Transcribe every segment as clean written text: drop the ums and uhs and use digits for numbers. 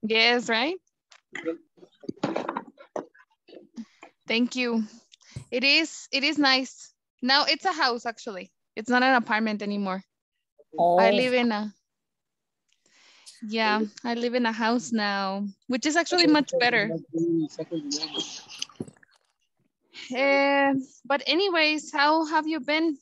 Yes, right? Thank you. It is nice. Now it's a house actually. It's not an apartment anymore. I Oh, live in a Yeah, I live in a house now, which is actually much better. But anyways, how have you been?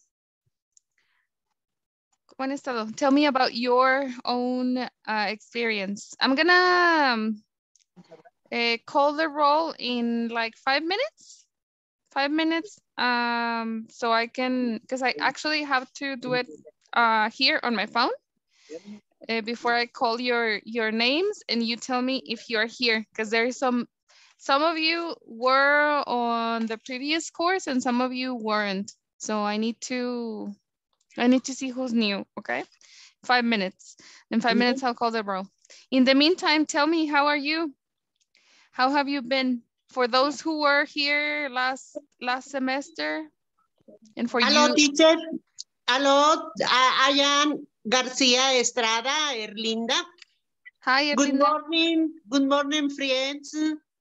¿Cómo han estado? Tell me about your own experience. I'm gonna call the roll in like 5 minutes. 5 minutes. So I can, because I actually have to do it here on my phone before I call your names, and you tell me if you're here, because there is some of you were on the previous course and some of you weren't. So I need to see who's new. Okay, 5 minutes. In 5 minutes, I'll call the roll. In the meantime, tell me, how are you? How have you been? For those who were here last semester, and for hello, you, teacher. Hello, I am Garcia Estrada, Erlinda. hi, Good Erlinda. morning. Good morning, friends.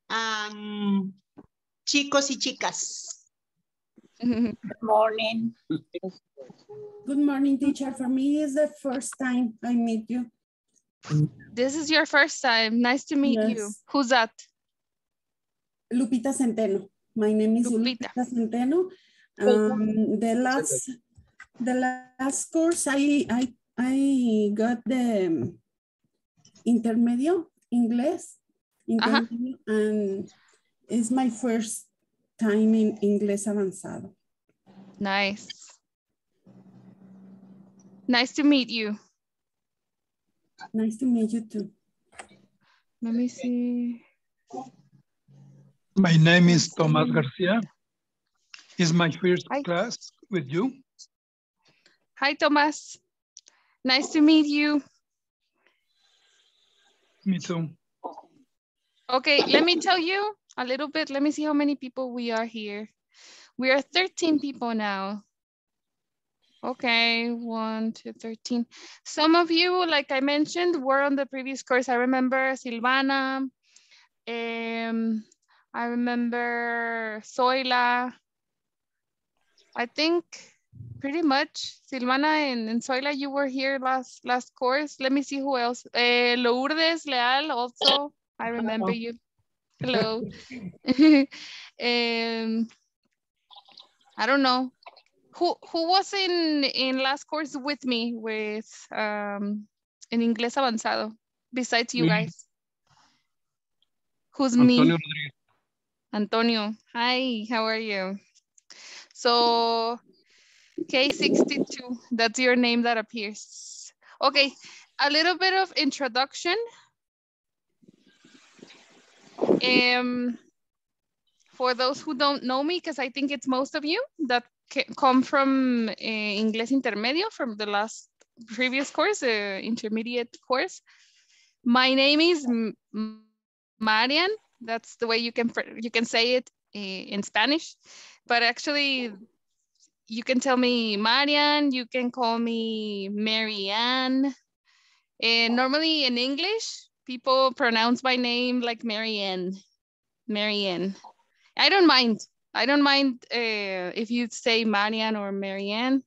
Chicos y chicas. Good morning. Good morning, teacher. For me, it's the first time I meet you. This is your first time. Nice to meet you. Yes. Who's that? Lupita Centeno. My name is Lupita. Lupita Centeno. The last course I got the intermedio English, intermedio, and it's my first time in Inglés Avanzado. Nice. Nice to meet you. Nice to meet you too. Let me see. My name is Tomás Garcia. It's my first Hi. class with you. Hi, Tomás. Nice to meet you. Me too. Okay, let me tell you a little bit. Let me see how many people we are here. We are 13 people now. Okay, 1, 2, 13. Some of you, like I mentioned, were on the previous course. I remember Silvana. I remember Zoila. I think pretty much Silvana and Zoila, you were here last course. Let me see who else. Lourdes Leal also. I remember you. Hello. I don't know. Who was in last course with me with in Inglés Avanzado besides you guys? Who's Antonio me? Rodriguez. Antonio. Hi, how are you? So K62, that's your name that appears. Okay, a little bit of introduction. For those who don't know me, because I think it's most of you that come from Inglés Intermedio, from the last previous course, intermediate course. My name is Marian. That's the way you can say it in Spanish, but actually you can tell me Marian, you can call me Marianne. And normally in English, people pronounce my name like Marianne. Marianne. I don't mind. I don't mind if you say Marianne or Marianne.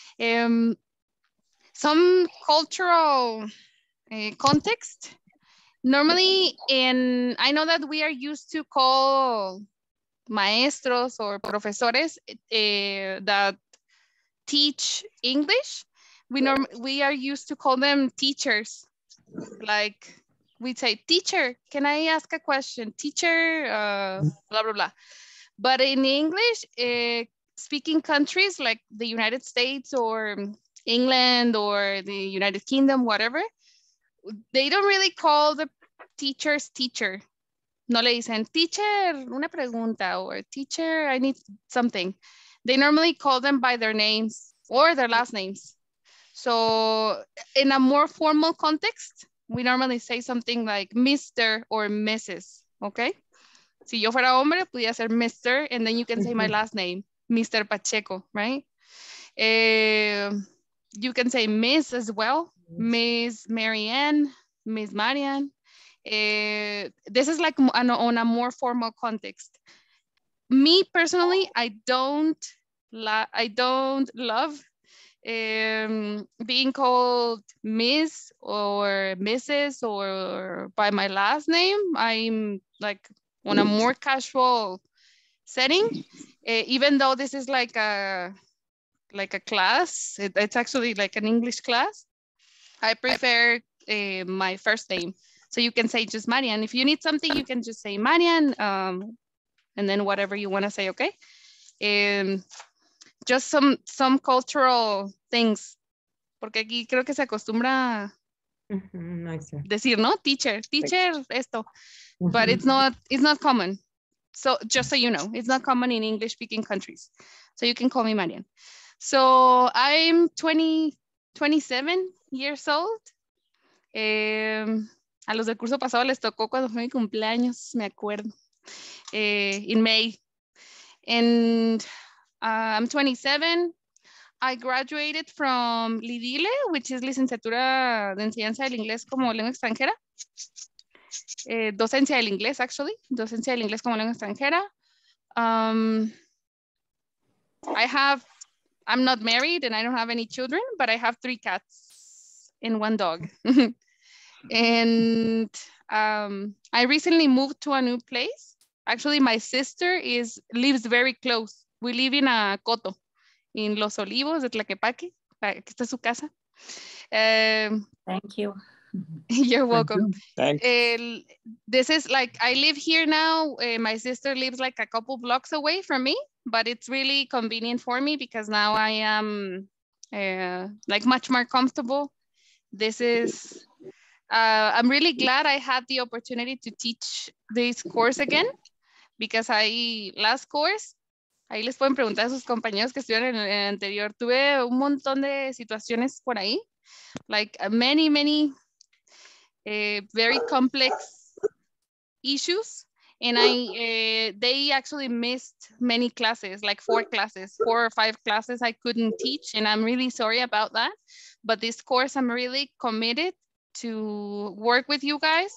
Some cultural context. Normally, I know that we are used to call maestros or profesores that teach English. We are used to call them teachers. Like we say, teacher, can I ask a question? Teacher, blah, blah, blah. But in English, speaking countries like the United States or England or the United Kingdom, whatever, they don't really call the teachers teacher. No le dicen, teacher, una pregunta, or teacher, I need something. They normally call them by their names or their last names. So in a more formal context, we normally say something like Mr. or Mrs., okay? Si yo fuera hombre, podría ser Mr. and then you can say my last name, Mr. Pacheco, right? You can say Miss as well, Miss Marianne, Miss Marianne. This is like on a more formal context. Me personally, I don't love being called Miss or Mrs. or by my last name. I'm like on a more casual setting, even though this is like a class. It's actually like an English class. I prefer my first name. So you can say just Marian. If you need something, you can just say Marian, and then whatever you want to say, okay? Just some cultural things, porque aquí creo que se acostumbra decir, ¿no? Teacher, esto, but it's not common. So just so you know, it's not common in English speaking countries. So you can call me Marian. So I'm 27 years old. A los del curso pasado les tocó cuando fue mi cumpleaños, me acuerdo, in May. And I'm 27. I graduated from LIDILE, which is Licenciatura de Enseñanza del Inglés como Lengua Extranjera. Docencia del Inglés, actually. Docencia del Inglés como Lengua Extranjera. I'm not married and I don't have any children, but I have 3 cats and 1 dog. And I recently moved to a new place. Actually, my sister lives very close. We live in a Coto, in Los Olivos de Tlaquepaque. Aquí está su casa. Thank you. You're welcome. Thanks. This is like, I live here now. My sister lives like a couple blocks away from me, but it's really convenient for me because now I am like much more comfortable. This is, I'm really glad I had the opportunity to teach this course again, because last course, ahí les pueden preguntar a sus compañeros que estuvieron en el anterior, tuve un montón de situaciones por ahí, like many very complex issues, and they actually missed many classes, like 4 or 5 classes I couldn't teach, and I'm really sorry about that. But this course, I'm really committed to work with you guys.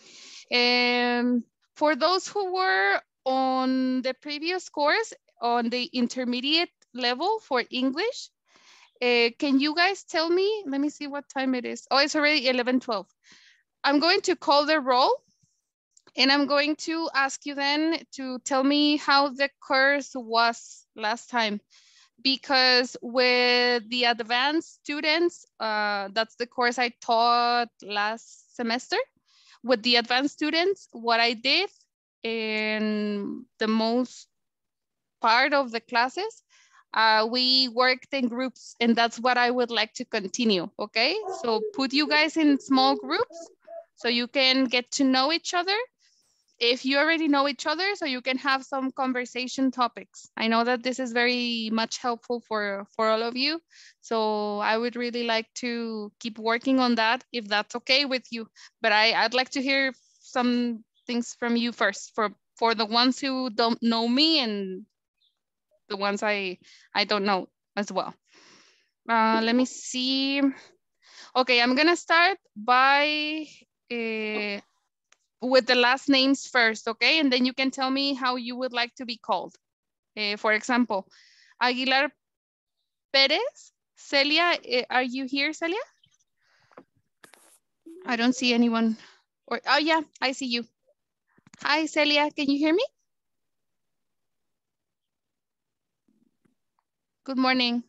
For those who were on the previous course, on the intermediate level for English, can you guys tell me, let me see what time it is. Oh, it's already 11:12. I'm going to call the roll, and I'm going to ask you then to tell me how the course was last time. Because with the advanced students, that's the course I taught last semester. With the advanced students, what I did in the most part of the classes, we worked in groups, and that's what I would like to continue, okay? So put you guys in small groups so you can get to know each other. If you already know each other, so you can have some conversation topics. I know that this is very much helpful for all of you. So I would really like to keep working on that, if that's okay with you. But I'd like to hear some things from you first, for the ones who don't know me and the ones I don't know as well. Let me see. Okay, I'm gonna start by with the last names first, okay? And then you can tell me how you would like to be called. For example, Aguilar Perez. Celia, are you here, Celia? I don't see anyone. Oh yeah, I see you. Hi, Celia, can you hear me? Good morning.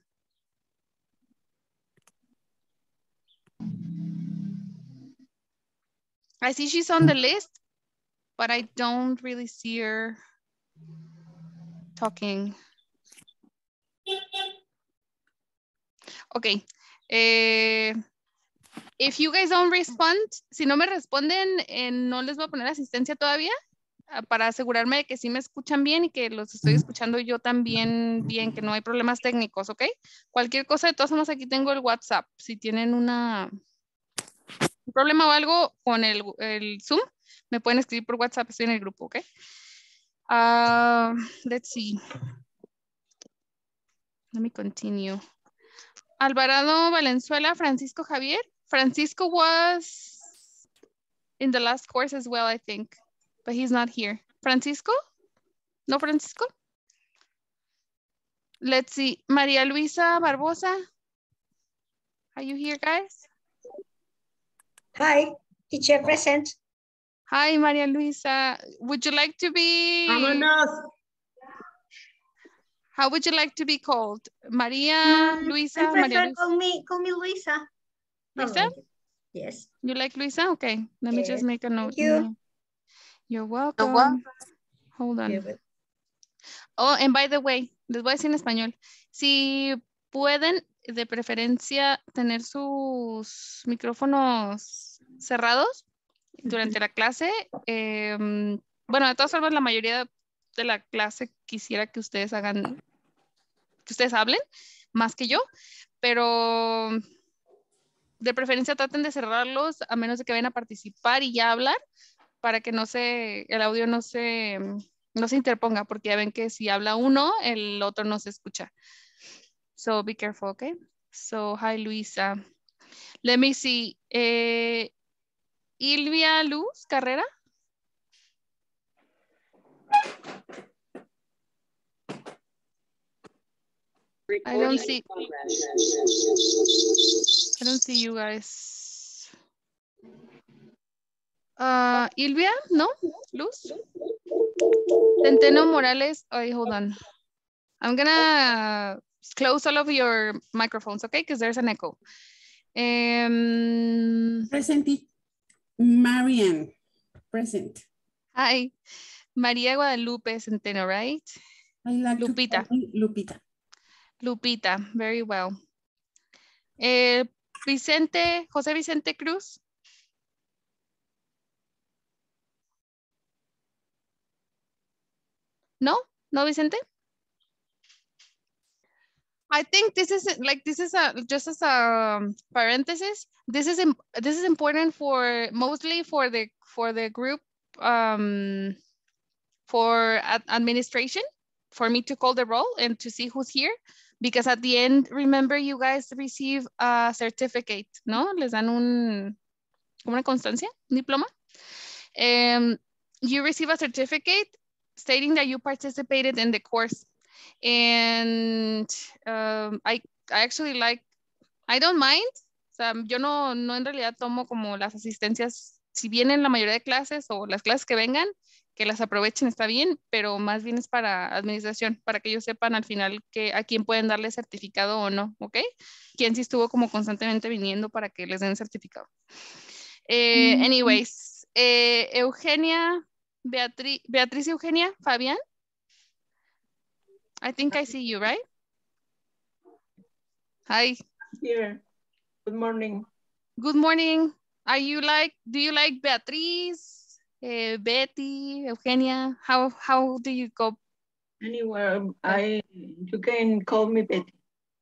I see she's on the list, but I don't really see her talking. Okay. If you guys don't respond, si no me responden, no les voy a poner asistencia todavía, para asegurarme de que sí me escuchan bien y que los estoy escuchando yo también bien, que no hay problemas técnicos, ¿ok? Cualquier cosa, de todas formas, aquí tengo el WhatsApp. Si tienen un problema o algo con el Zoom, me pueden escribir por WhatsApp, estoy en el grupo, ¿ok? Let's see. Let me continue. Alvarado Valenzuela, Francisco Javier. Francisco was in the last course as well, I think, but he's not here. Francisco? No, Francisco? Let's see. Maria Luisa Barbosa? Are you here, guys? Hi, teacher present. Hi, Maria Luisa. Would you like to be... Vámonos. How would you like to be called? Maria, Luisa, I Maria prefer Luisa. call me Luisa. Luisa? Yes. You like Luisa? Okay, let me just make a note. Thank you. You're welcome. Hold on. Oh, and by the way, les voy a decir en español. Si pueden, de preferencia, tener sus micrófonos cerrados durante la clase. Bueno, de todas formas, la mayoría de la clase quisiera que ustedes hagan, que ustedes hablen más que yo, pero de preferencia traten de cerrarlos a menos de que vayan a participar y ya hablar para que el audio no se interponga, porque ya ven que si habla uno, el otro no se escucha. So be careful, okay? So, hi, Luisa. Let me see. Ilvia Luz Carrera. I don't see you guys. Ilvia, no? Luz? Centeno Morales. Oh, hold on. I'm gonna close all of your microphones, okay? Because there's an echo. Present. Marian, present. Hi. María Guadalupe Centeno, right? I like Lupita. To Lupita. Lupita, very well. Vicente, José Vicente Cruz. No, no, Vicente. I think this is just as a parenthesis. This is important for mostly for the group for administration, for me to call the roll and to see who's here, because at the end, remember, you guys receive a certificate, ¿no? Les dan una constancia, un diploma. You receive a certificate stating that you participated in the course. And I actually like, I don't mind. O sea, yo no en realidad tomo como las asistencias, si vienen la mayoría de clases o las clases que vengan, que las aprovechen, está bien, pero más bien es para administración, para que ellos sepan al final a quién pueden darle certificado o no, ¿ok? Quién sí estuvo como constantemente viniendo para que les den certificado. Anyways, Eugenia, Beatriz Eugenia, Fabián. I think I see you, right? Hi. Here. Good morning. Good morning. Do you like Beatriz, Betty, Eugenia? How do you go? Anywhere, you can call me Betty.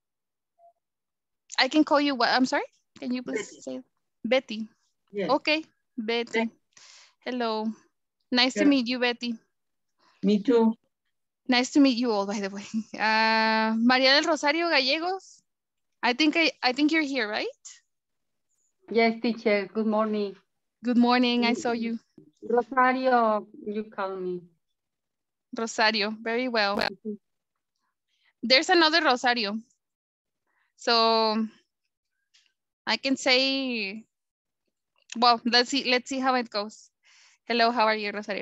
I can call you what? I'm sorry? Can you please Betty. say Betty? Yes. Okay, Betty. Hello. Nice to meet you, Betty. Me too. Nice to meet you all, by the way. María del Rosario Gallegos. I think you're here, right? Yes, teacher. Good morning. Good morning. I saw you. Rosario, you call me. Rosario. Very well. There's another Rosario. So I can say, well, let's see how it goes. Hello, how are you, Rosario?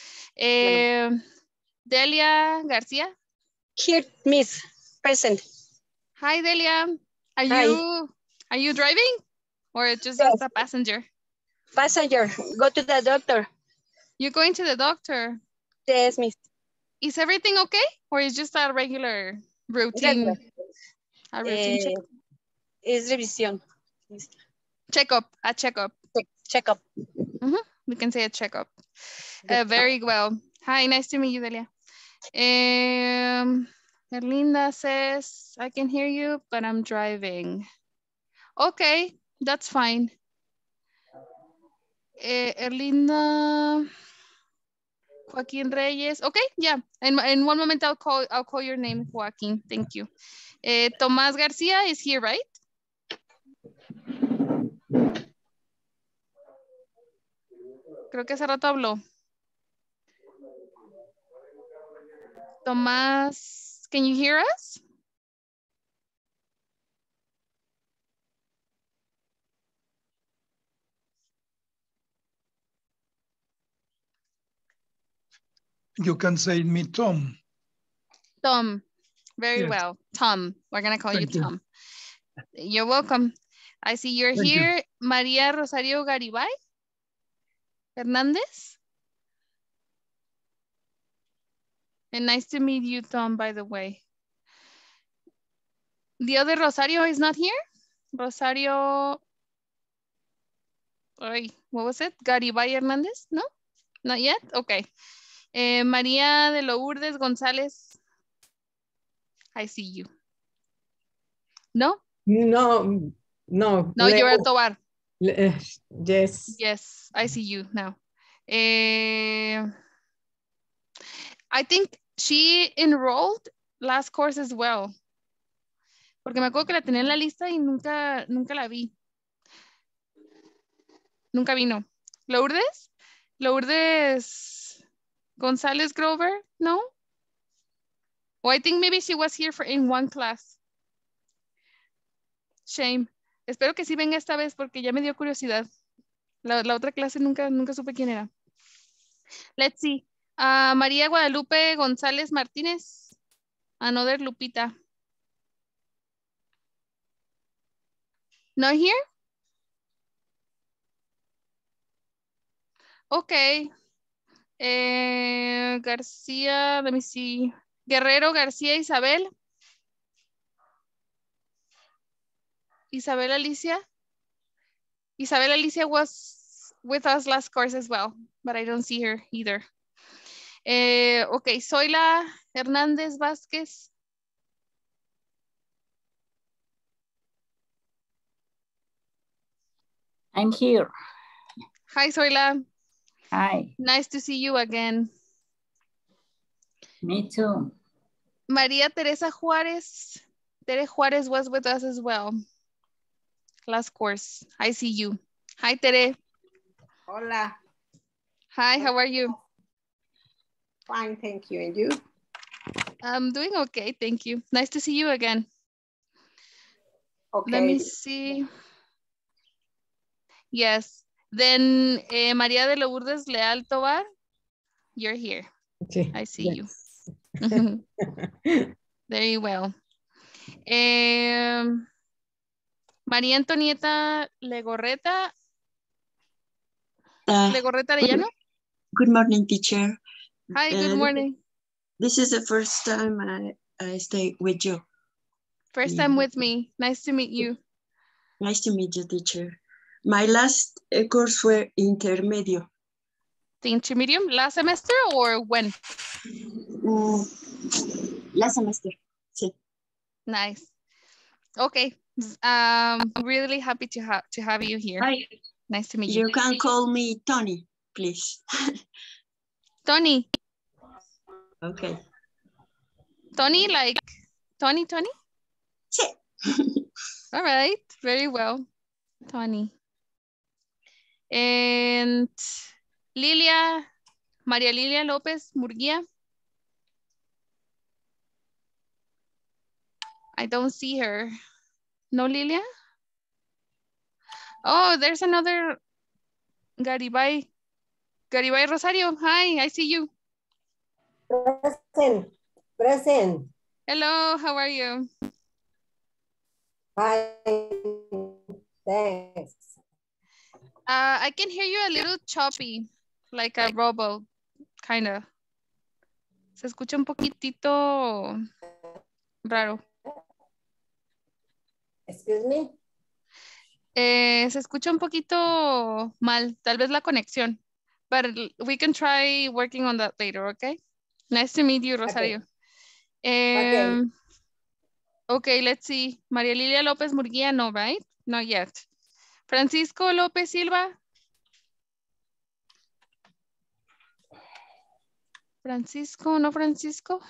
Delia Garcia. Here, Miss, present. Hi, Delia. Hi. Are you driving or just Yes. as a passenger? Passenger, go to the doctor. You're going to the doctor. Yes, Miss. Is everything okay? Or is just a regular routine? A routine check? Es revisión. Checkup, a checkup. Checkup. We can say a checkup. Very well. Hi, nice to meet you, Delia. Erlinda says, I can hear you, but I'm driving. Okay, that's fine. Erlinda, Joaquin Reyes. Okay, yeah. In one moment I'll call your name, Joaquin. Thank you. Tomás Garcia is here, right? Creo que hace rato habló. Tomás, can you hear us? You can say me, Tom. Tom, very Yes. well. Tom, we're gonna call Thank you you. Tom. You're welcome. I see you're Thank you. here. María Rosario Garibay Hernández. And nice to meet you, Tom, by the way. The other Rosario is not here. Rosario, what was it? Garibay Hernández? No, not yet. Okay. María de Lourdes González. I see you. No? No, no. No, you're at Tobar. Yes. Yes, I see you now. I think she enrolled last course as well. Porque me acuerdo que la tenía en la lista y nunca la vi. Nunca vino. ¿Lourdes? ¿Lourdes González Grover? No? Well, I think maybe she was here in one class. Shame. Espero que sí venga esta vez porque ya me dio curiosidad. La otra clase nunca supe quién era. Let's see. María Guadalupe González Martínez. Another Lupita. Not here? Okay. García, let me see. Guerrero García Isabel. Isabel Alicia. Isabel Alicia was with us last course as well, but I don't see her either. Okay, Zoila Hernández Vázquez. I'm here. Hi, Zoila. Hi. Nice to see you again. Me too. María Teresa Juárez. Tere Juárez was with us as well. Last course. I see you. Hi, Tere. Hola. Hi, how are you? Fine, thank you. And you? I'm doing okay, thank you. Nice to see you again. Okay. Let me see. Yes. Then María de Lourdes Leal Tobar, you're here. Okay. I see you. Very well. María Antonieta Legorreta. Legorreta Arellano. Good morning, teacher. Hi, good morning. This is the first time I stay with you. First time with me. Nice to meet you. Nice to meet you, teacher. My last course were intermedio. The intermedium last semester or when? Last semester. Sí. Nice. Okay. Really happy to have you here. Hi. Nice to meet you. You can call me Tony, please. Tony. Okay. Tony, like Tony? Sí. All right. Very well. Tony. And Lilia, María Lilia López Murguía. I don't see her. No, Lilia? Oh, there's another Garibay. Garibay Rosario. Hi, I see you. Present. Hello, how are you? Hi, thanks. I can hear you a little choppy, like a robot, kind of. Se escucha un poquitito raro. Excuse me. Se escucha un poquito mal, tal vez la conexión. But we can try working on that later, okay? Nice to meet you, Rosario. Okay. Okay, let's see. María Lilia López Murguía, no, right? Not yet. Francisco López Silva. Francisco, no Francisco.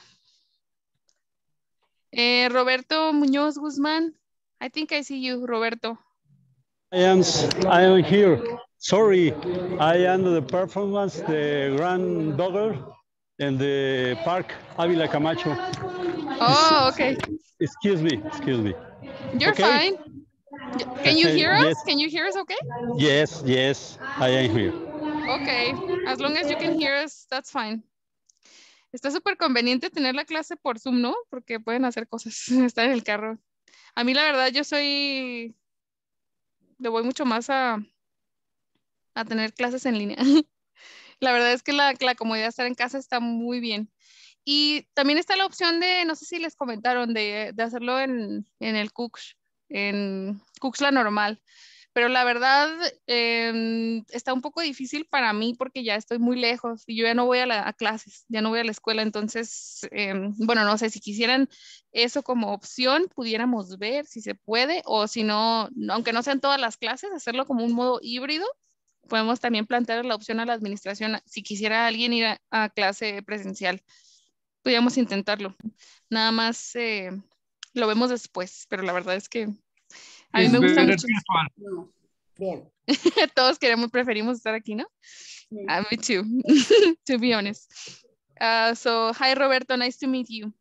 Roberto Muñoz Guzmán. I think I see you, Roberto. I am here. Sorry, I am the performance, the grand dogger in the park, Avila Camacho. Oh, okay. Excuse me. You're Okay. fine. Can you hear us? Yes. Can you hear us okay? Yes, I am here. Okay, as long as you can hear us, that's fine. Está súper conveniente tener la clase por Zoom, ¿no? Porque pueden hacer cosas, estar en el carro. A mí la verdad le voy mucho más a tener clases en línea. La verdad es que la comodidad de estar en casa está muy bien. Y también está la opción de, no sé si les comentaron, de hacerlo en el Cooks, en Cooks la normal. Pero la verdad está un poco difícil para mí porque ya estoy muy lejos y yo ya no voy a clases, ya no voy a la escuela. Entonces, bueno, no sé si quisieran eso como opción, pudiéramos ver si se puede o si no, aunque no sean todas las clases, hacerlo como un modo híbrido. Podemos también plantear la opción a la administración si quisiera alguien ir a clase presencial. Podríamos intentarlo. Nada más lo vemos después, pero la verdad es que a mí me gusta mucho. No. Bien. Todos preferimos estar aquí, ¿no? Me too, to be honest. So, hi Roberto, nice to meet you.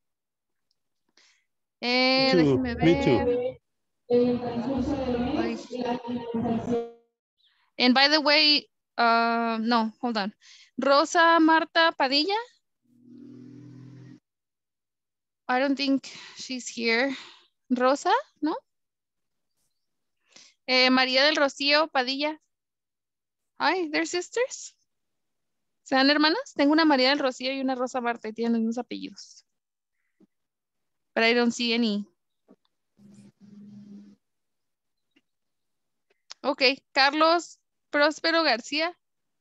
Déjenme ver. Me too. And by the way, no, hold on. Rosa Marta Padilla? I don't think she's here. Rosa, ¿no? María del Rocío Padilla. Hi, they're sisters. ¿Sean hermanas? Tengo una María del Rocío y una Rosa Marta y tienen los mismos apellidos. But I don't see any. Okay, Carlos Próspero García.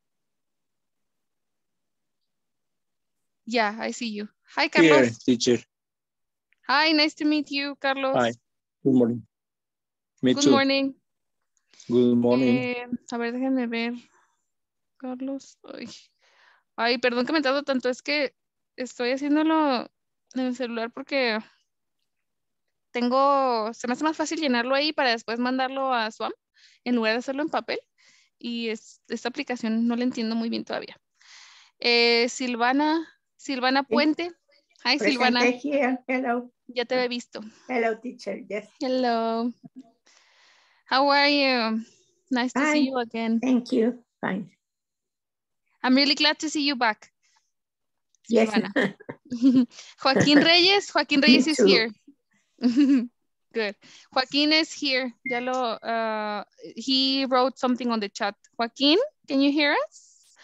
Yeah, I see you. Hi, Carlos. Here, teacher. Hi, nice to meet you, Carlos. Hi. Good morning. Me Good too. morning. Good morning. A ver, déjenme ver. Carlos. Ay, perdón que me tardo tanto. Es que estoy haciéndolo en el celular porque se me hace más fácil llenarlo ahí para después mandarlo a Swam en lugar de hacerlo en papel. Y esta aplicación no la entiendo muy bien todavía. Silvana Puente. Hi, Silvana. Here. Hello. Ya te había visto. Hello, teacher. Yes. Hello. How are you? Nice to see you again. Thank you. Fine. I'm really glad to see you back. Yes. Silvana. Joaquín Reyes is here. Good. Joaquín is here. Ya he wrote something on the chat. Joaquín, can you hear us?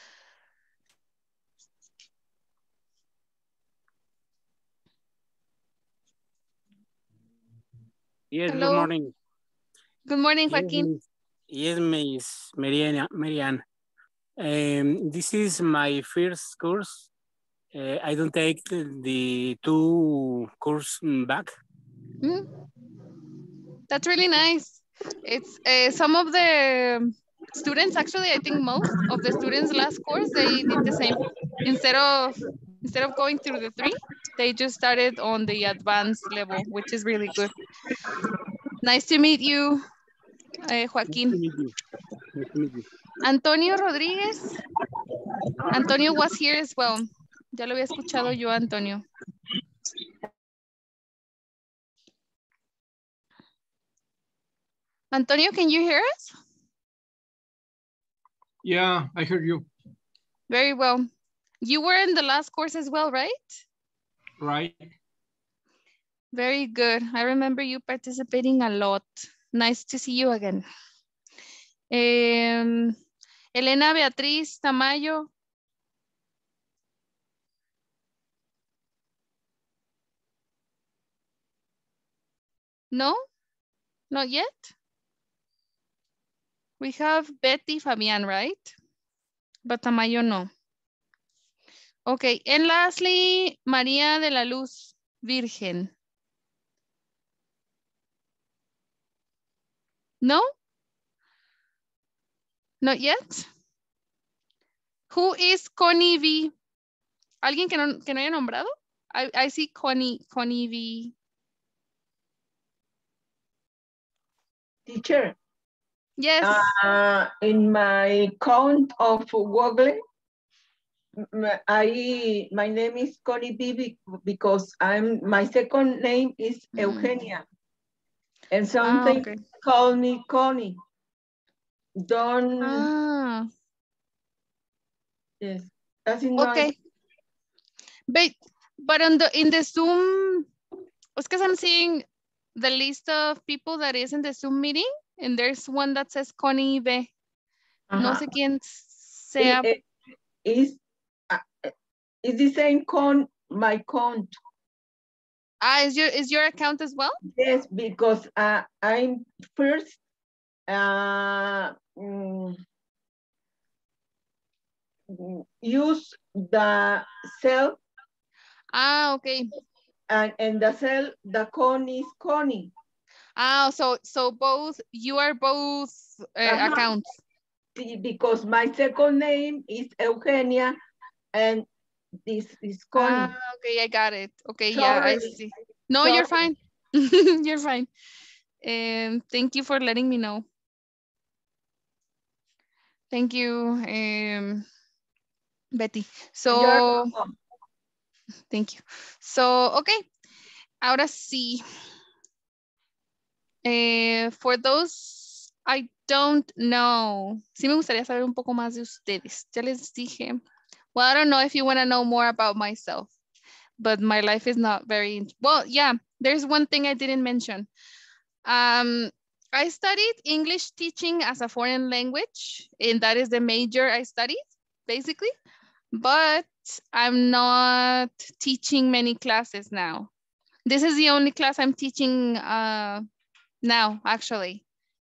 Yes, Hello. Good morning. Good morning, Joaquín. Yes, Miss Marianne. This is my first course. I don't take the 2 course back. That's really nice. It's some of the students, actually, I think most of the students last course, they did the same. Instead of going through the 3, they just started on the advanced level, which is really good. Nice to meet you, Joaquín. Nice to meet you. Antonio Rodríguez. Antonio was here as well. Ya lo había escuchado yo, Antonio. Antonio, can you hear us? Yeah, I heard you. Very well. You were in the last course as well, right? Right. Very good. I remember you participating a lot. Nice to see you again. Elena Beatriz Tamayo. No? Not yet? We have Betty Fabian, right? But Tamayo, no. Okay, and lastly, María de la Luz Virgen. No? Not yet? Who is Connie V? ¿Alguien que no haya nombrado? I see Connie V. Teacher. Yes. In my count of Google, my name is Connie B because my second name is Eugenia. And something call me Connie. Don't. Yes. That's Okay. But in the Zoom, because I'm seeing the list of people that is in the Zoom meeting, and there's one that says Connie B. No sé quién sea. Is the same my count. Is your account as well? Yes, because I'm first use the cell. Okay. And the cell, the Connie is Connie. So both, you are both accounts. Because my second name is Eugenia and this is Connie. Okay, I got it. Okay, Sorry. yeah, I see. No, Sorry. you're fine. You're fine. Thank you for letting me know. Thank you, Betty. So, thank you. So, okay. Ahora sí. For those I don't know. Sí me gustaría saber un poco más de ustedes. Ya les dije. Well, I don't know if you want to know more about myself, but my life is not very, well, yeah, there's one thing I didn't mention. I studied English teaching as a foreign language, and that is the major I studied, basically, but I'm not teaching many classes now. This is the only class I'm teaching now, actually.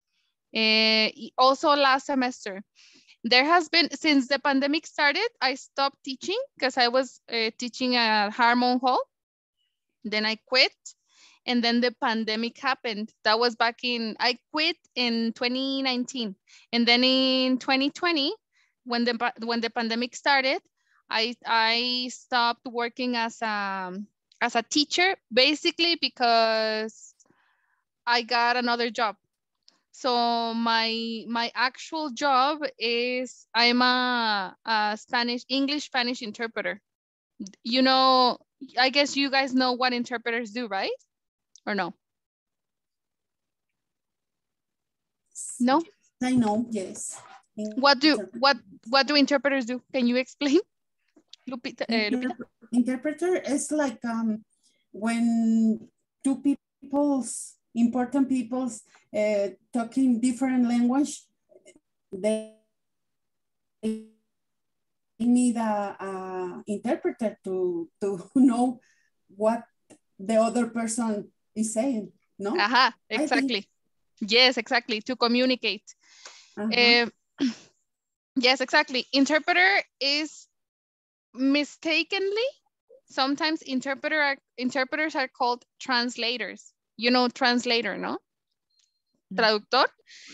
Also last semester. There has been, since the pandemic started, I stopped teaching because I was teaching at Harmon Hall. Then I quit, and then the pandemic happened. That was I quit in 2019. And then in 2020, when the pandemic started, I stopped working as a teacher, basically because I got another job. So my actual job is I'm a English-Spanish interpreter. You know, I guess you guys know what interpreters do, right? Or no? No? I know, yes. What do interpreters do? Can you explain? Lupita? Interpreter is like when two important peoples talking different language, they need a interpreter to know what the other person is saying, no? Exactly. Yes, exactly, to communicate. Yes, exactly. Interpreter is mistakenly, sometimes interpreters are called translators. You know translator, no? Traductor.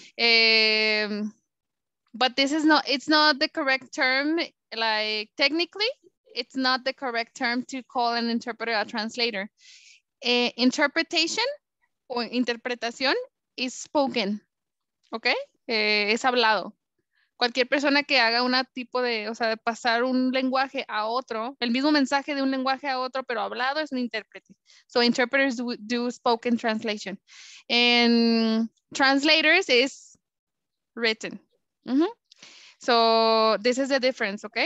But it's not the correct term, like technically, it's not the correct term to call an interpreter a translator. Interpretation o interpretación is spoken, ¿ok? Es hablado. Cualquier persona que haga un tipo de, o sea, de pasar un lenguaje a otro, el mismo mensaje de un lenguaje a otro, pero hablado, es un intérprete. So interpreters do spoken translation. And translators is written. So this is the difference, ¿ok?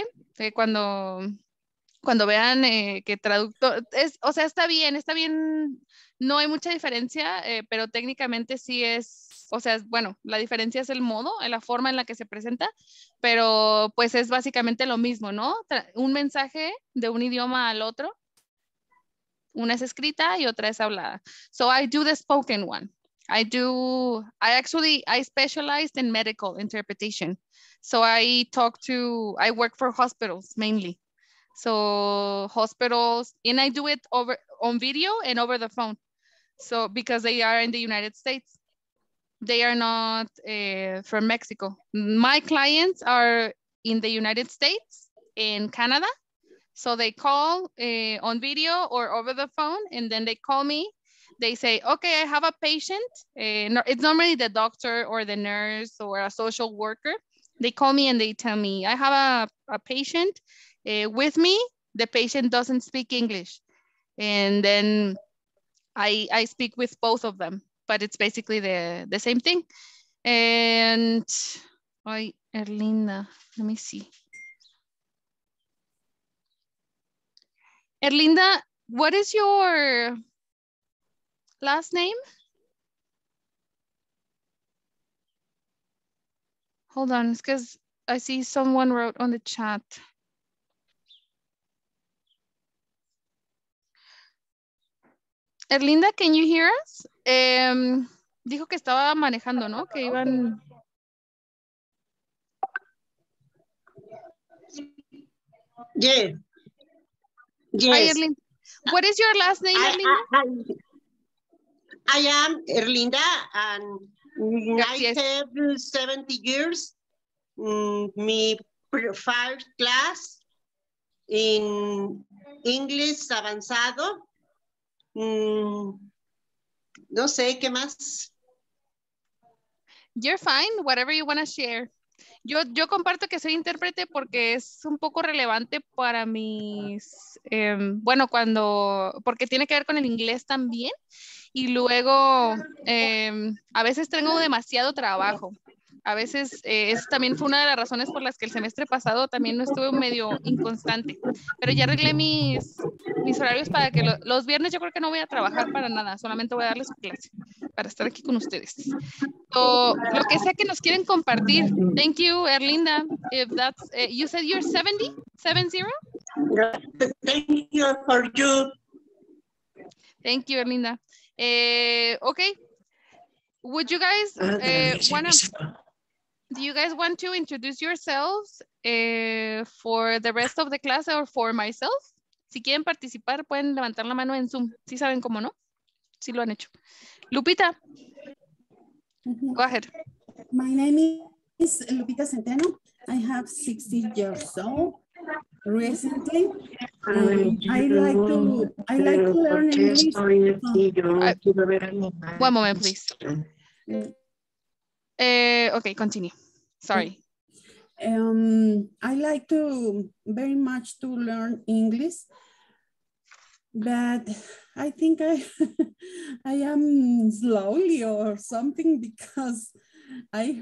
Cuando vean que traductor, o sea, está bien, no hay mucha diferencia, pero técnicamente sí es, o sea, bueno, la diferencia es el modo, la forma en la que se presenta, pero pues es básicamente lo mismo, ¿no? Un mensaje de un idioma al otro, una es escrita y otra es hablada. So I do the spoken one. I specialized in medical interpretation. So I work for hospitals mainly. So hospitals, and I do it on video and over the phone. So because they are in the United States, they are not from Mexico. My clients are in the United States and Canada. So they call on video or over the phone, and then they call me. they say, okay, I have a patient. It's normally the doctor or the nurse or a social worker. They call me and they tell me, I have a patient with me. The patient doesn't speak English. And then I speak with both of them, but it's basically the same thing. And Erlinda, let me see. Erlinda, what is your last name? Hold on, it's because I see someone wrote on the chat. Erlinda, can you hear us? Dijo que estaba manejando, ¿no? Que iban... Yes. Hi, Erlinda. What is your last name, Erlinda? I am Erlinda, and I have 70 years. My first class in English avanzado. No sé, ¿qué más? You're fine, whatever you want to share. Yo comparto que soy intérprete porque es un poco relevante para mis, bueno, porque tiene que ver con el inglés también. Y luego, a veces tengo demasiado trabajo. A veces, eso también fue una de las razones por las que el semestre pasado también no estuve medio inconstante. Pero ya arreglé mis horarios para que los viernes yo creo que no voy a trabajar para nada. Solamente voy a darles su clase para estar aquí con ustedes. So, lo que sea que nos quieren compartir. Thank you, Erlinda. If that's, you said you're 70? 70? Thank you for you. Thank you, Erlinda. Okay. Would you guys do you guys want to introduce yourselves for the rest of the class or for myself? Si quieren participar, pueden levantar la mano en Zoom. ¿Sí saben cómo, no? Sí lo han hecho. Lupita. Go ahead. My name is Lupita Centeno. I have 60 years old. Recently, I like to learn English. One moment, please. Okay, continue. Sorry. I like to very much to learn English, but I think I am slowly or something because I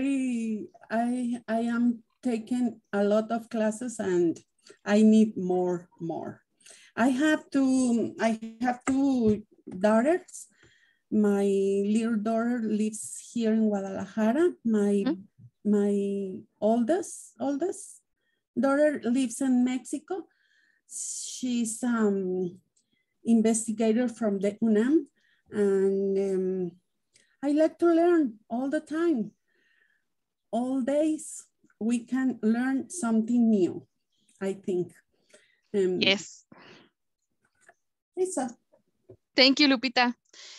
am taking a lot of classes and I need more. I have two daughters. My little daughter lives here in Guadalajara. My oldest daughter lives in Mexico. She's investigator from the UNAM, and I like to learn all the time. All days we can learn something new, I think. Yes. Lisa. Thank you, Lupita.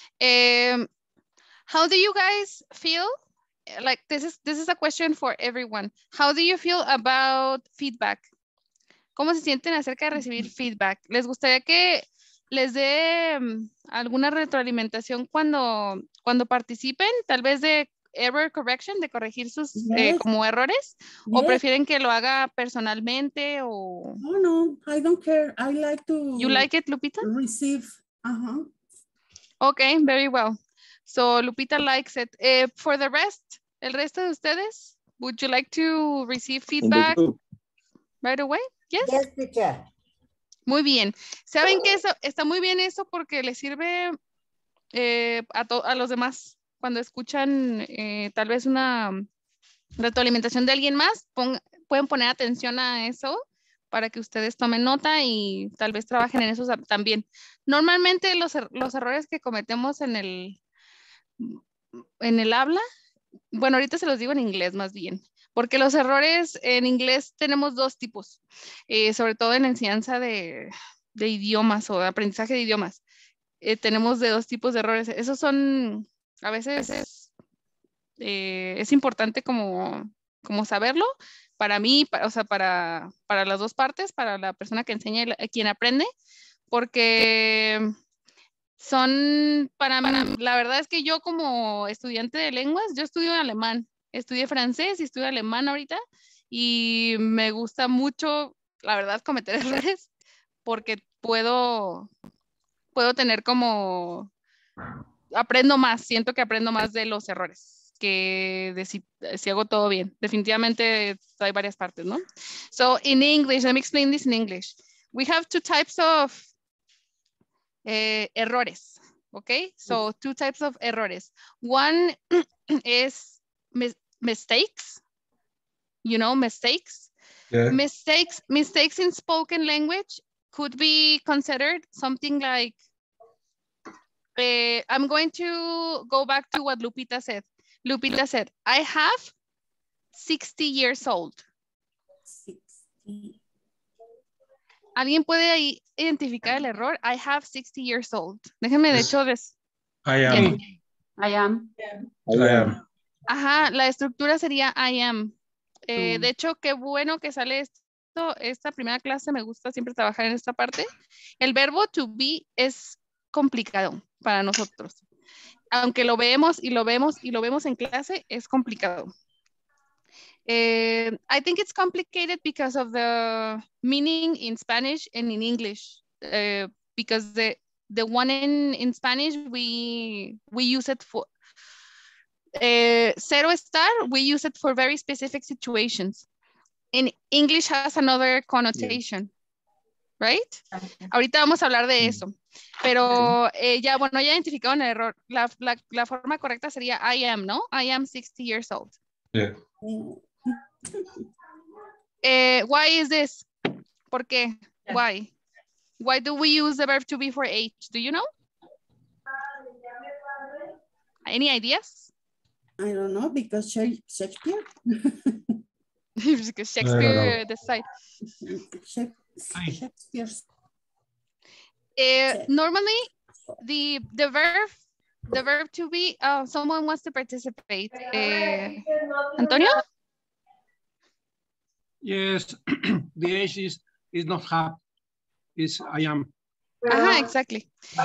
How do you guys feel? Like this is a question for everyone. How do you feel about feedback? ¿Cómo se sienten acerca de recibir feedback? ¿Les gustaría que les dé alguna retroalimentación cuando participen? Tal vez de error correction, de corregir sus como errores, o prefieren que lo haga personalmente o... No, I don't care. I like to... You like it, Lupita? Receive. Okay, very well. So Lupita likes it. For the rest, el resto de ustedes, would you like to receive feedback right away? Yes. Yes, teacher. Muy bien. ¿Saben que eso está muy bien eso porque les sirve a los demás? Cuando escuchan tal vez una retroalimentación de alguien más, pueden poner atención a eso para que ustedes tomen nota y tal vez trabajen en eso también. Normalmente los errores que cometemos en el habla, bueno, ahorita se los digo en inglés más bien, porque los errores en inglés tenemos dos tipos, sobre todo en enseñanza de idiomas o de aprendizaje de idiomas. Tenemos de dos tipos de errores. Esos son... A veces es importante como saberlo para mí, o sea, para las dos partes, para la persona que enseña y quien aprende, porque son para mí, la verdad es que yo como estudiante de lenguas, yo estudio alemán, estudié francés y estudio alemán ahorita y me gusta mucho, la verdad, cometer errores porque puedo tener como, aprendo más, siento que aprendo más de los errores que de si hago todo bien. Definitivamente hay varias partes, ¿no? So in English, let me explain this in English. We have two types of errores, okay? So two types of errores. One is mistakes, you know, mistakes. Yeah. Mistakes in spoken language could be considered something like, I'm going to go back to what Lupita said. Lupita said, I have 60 years old. 60. ¿Alguien puede ahí identificar el error? I have 60 years old. Déjenme, de hecho, I am. I am. I am. Ajá, la estructura sería I am. De hecho, qué bueno que sale esto. Esta primera clase me gusta siempre trabajar en esta parte. El verbo to be es complicado para nosotros. Aunque lo vemos y lo vemos y lo vemos en clase, es complicado. I think it's complicated because of the meaning in Spanish and in English. Because the one in Spanish, we use it for cero estar, we use it for very specific situations. In English has another connotation, right? Ahorita vamos a hablar de eso. Pero ya, bueno, ya identificaron el error. La forma correcta sería I am, ¿no? I am 60 years old. Yeah. Why is this? ¿Por qué? Yeah. Why? Why do we use the verb to be for age? Do you know? Any ideas? I don't know, because Shakespeare. Because Shakespeare decided. Shakespeare. Normally, the verb to be, someone wants to participate. Antonio? Yes, the age is not have, is I am. Exactly.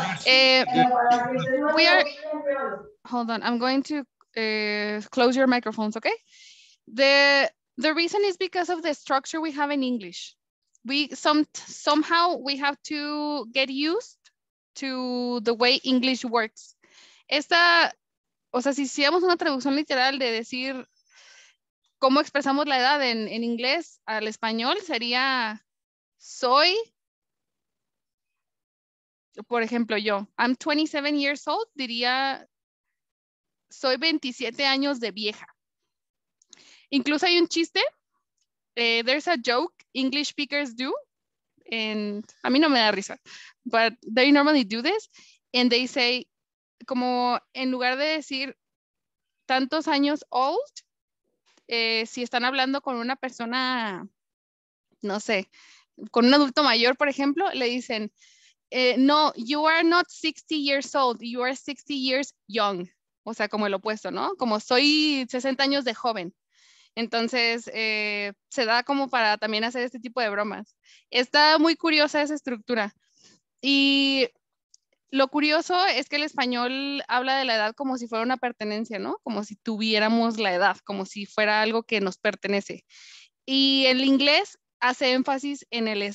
We are, hold on, I'm going to close your microphones, okay? The reason is because of the structure we have in English. Somehow we have to get used to the way English works. O sea, si hiciéramos una traducción literal de decir cómo expresamos la edad en inglés al español, sería soy, por ejemplo, yo, I'm 27 years old, diría soy 27 años de vieja. Incluso hay un chiste, there's a joke English speakers do, and a mí no me da risa, but they normally do this, and they say, como en lugar de decir tantos años old, si están hablando con una persona, no sé, con un adulto mayor, por ejemplo, le dicen, no, you are not 60 years old, you are 60 years young. O sea, como el opuesto, ¿no? Como soy 60 años de joven. Entonces, se da como para también hacer este tipo de bromas. Está muy curiosa esa estructura. Y lo curioso es que el español habla de la edad como si fuera una pertenencia, ¿no? Como si tuviéramos la edad, como si fuera algo que nos pertenece. Y el inglés hace énfasis en el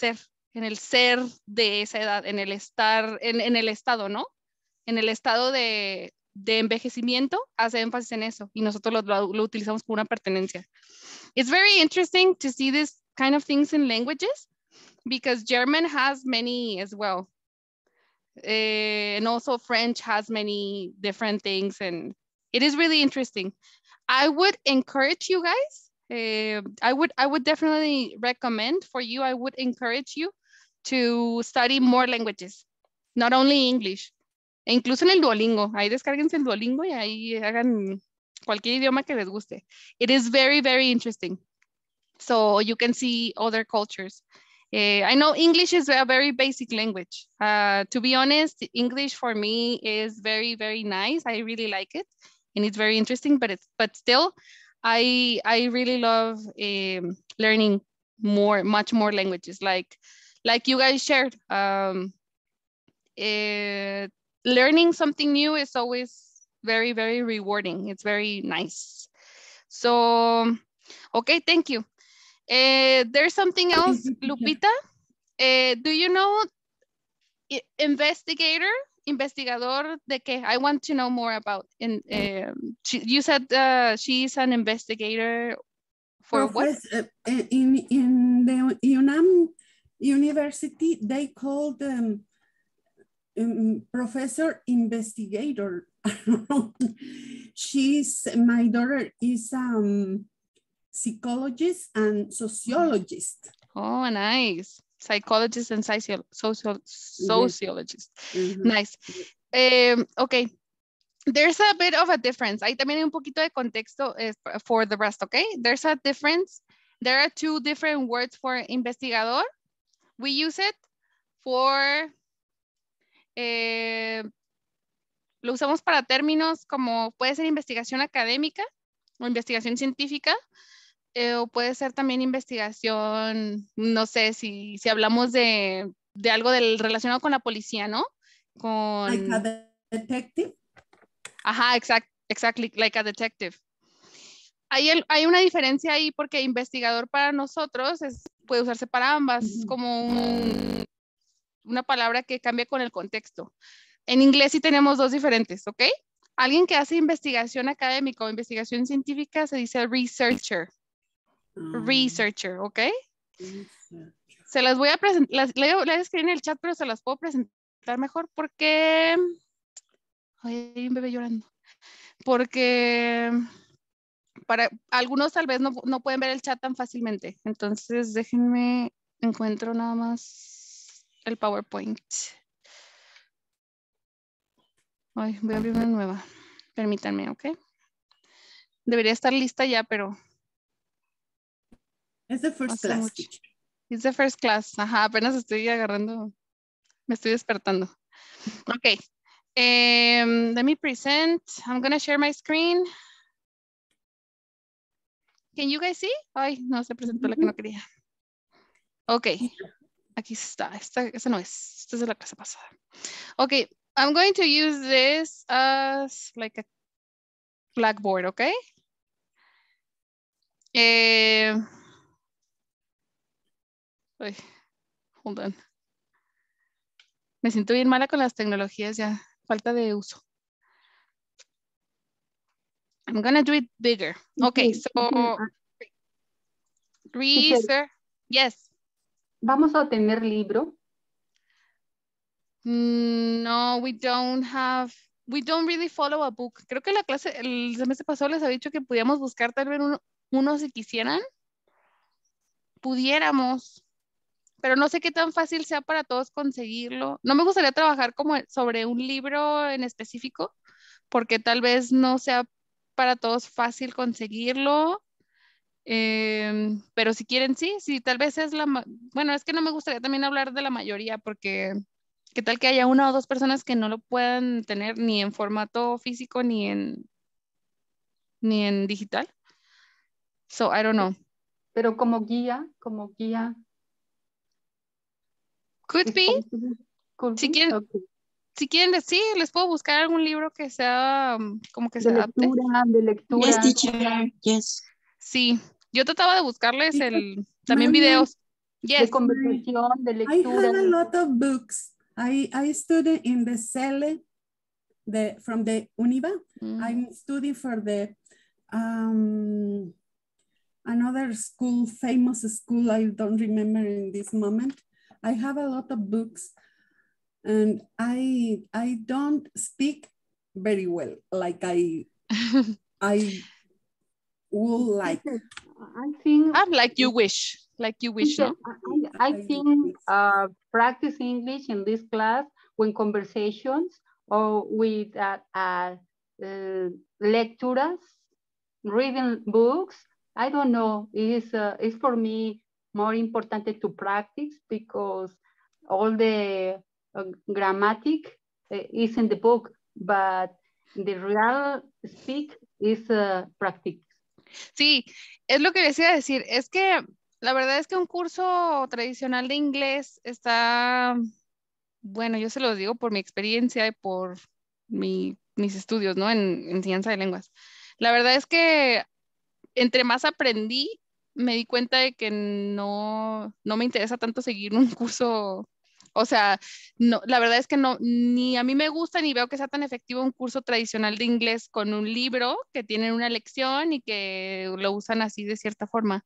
ser de esa edad, en el estar, en el estado, ¿no? En el estado de envejecimiento hace énfasis en eso y nosotros lo utilizamos como una pertenencia. It's very interesting to see this kind of things in languages because German has many as well. And also French has many different things and it is really interesting. I would encourage you guys, I would definitely recommend for you, I would encourage you to study more languages, not only English. E incluso en el Duolingo, ahí descárguense el Duolingo y ahí hagan cualquier idioma que les guste. It is very, very interesting. So you can see other cultures. I know English is a very basic language. To be honest, English for me is very, very nice. I really like it and it's very interesting, but still, I really love learning much more languages like you guys shared. learning something new is always very, very rewarding. It's very nice. So, okay, thank you. There's something else, Lupita. Do you know investigador de qué? I want to know more about. You said she's an investigator for what? In the UNAM University, they call them professor investigator. My daughter is psychologist and sociologist. Oh, nice. Psychologist and sociologist. Mm-hmm. Nice. Okay. There's a bit of a difference. Hay también un poquito de contexto for the rest, okay? There's a difference. There are two different words for investigador. We use it for... lo usamos para términos como puede ser investigación académica o investigación científica. O puede ser también investigación, no sé, si hablamos de algo relacionado con la policía, ¿no? Con... Like a detective. Ajá, exactly, like a detective. Hay una diferencia ahí porque investigador para nosotros puede usarse para ambas, es como una palabra que cambia con el contexto. En inglés sí tenemos dos diferentes, ¿ok? Alguien que hace investigación académica o investigación científica se dice researcher. Researcher, ¿ok? Se las voy a presentar, las escribí en el chat, pero se las puedo presentar mejor porque... Ay, hay un bebé llorando. Porque para algunos tal vez no pueden ver el chat tan fácilmente. Entonces déjenme, encuentro nada más el PowerPoint. Ay, voy a abrir una nueva. Permítanme, ¿ok? Debería estar lista ya, pero... Es the first class. It's the first class. Ajá, apenas estoy agarrando. Me estoy despertando. Ok. Let me present. I'm going to share my screen. Can you guys see? Ay, no, se presentó la que no quería. Ok. Aquí está. Esta no es. Esta es de la clase pasada. Ok. I'm going to use this as like a Blackboard, okay? Hold on. Me siento bien mala con las tecnologías ya. Falta de uso. I'm gonna do it bigger. Okay, so research. Yes. ¿Vamos a tener libro? No, we don't really follow a book. Creo que la clase, el semestre pasado les había dicho que podíamos buscar tal vez uno si quisieran. Pudiéramos. Pero no sé qué tan fácil sea para todos conseguirlo. No me gustaría trabajar como sobre un libro en específico, porque tal vez no sea para todos fácil conseguirlo. Pero si quieren, sí, tal vez es bueno, es que no me gustaría también hablar de la mayoría, porque qué tal que haya una o dos personas que no lo puedan tener ni en formato físico ni en digital. So, I don't know. Pero como guía. Could be. Si quieren, okay. Si quieren, sí, les puedo buscar algún libro que sea como que se adapte. De lectura. Yes, teacher. Yes. Sí, yo trataba de buscarles también videos. Yes. De conversación, de lectura. I had a lot of books. I studied in the CELE from the UNIVA. I'm studying for the another school, famous school, I don't remember in this moment. I have a lot of books and I don't speak very well, like I would like. I think like you wish, no? I think practice English in this class when conversations or with lecturas, reading books. I don't know, it's for me more important to practice because all the grammatic is in the book, but the real speak is practice. Sí, es lo que les iba a decir, es que la verdad es que un curso tradicional de inglés está bueno, yo se los digo por mi experiencia y por mis estudios, ¿no? En enseñanza de lenguas. La verdad es que entre más aprendí, me di cuenta de que no me interesa tanto seguir un curso. O sea, no, la verdad es que no, ni a mí me gusta ni veo que sea tan efectivo un curso tradicional de inglés con un libro que tienen una lección y que lo usan así de cierta forma.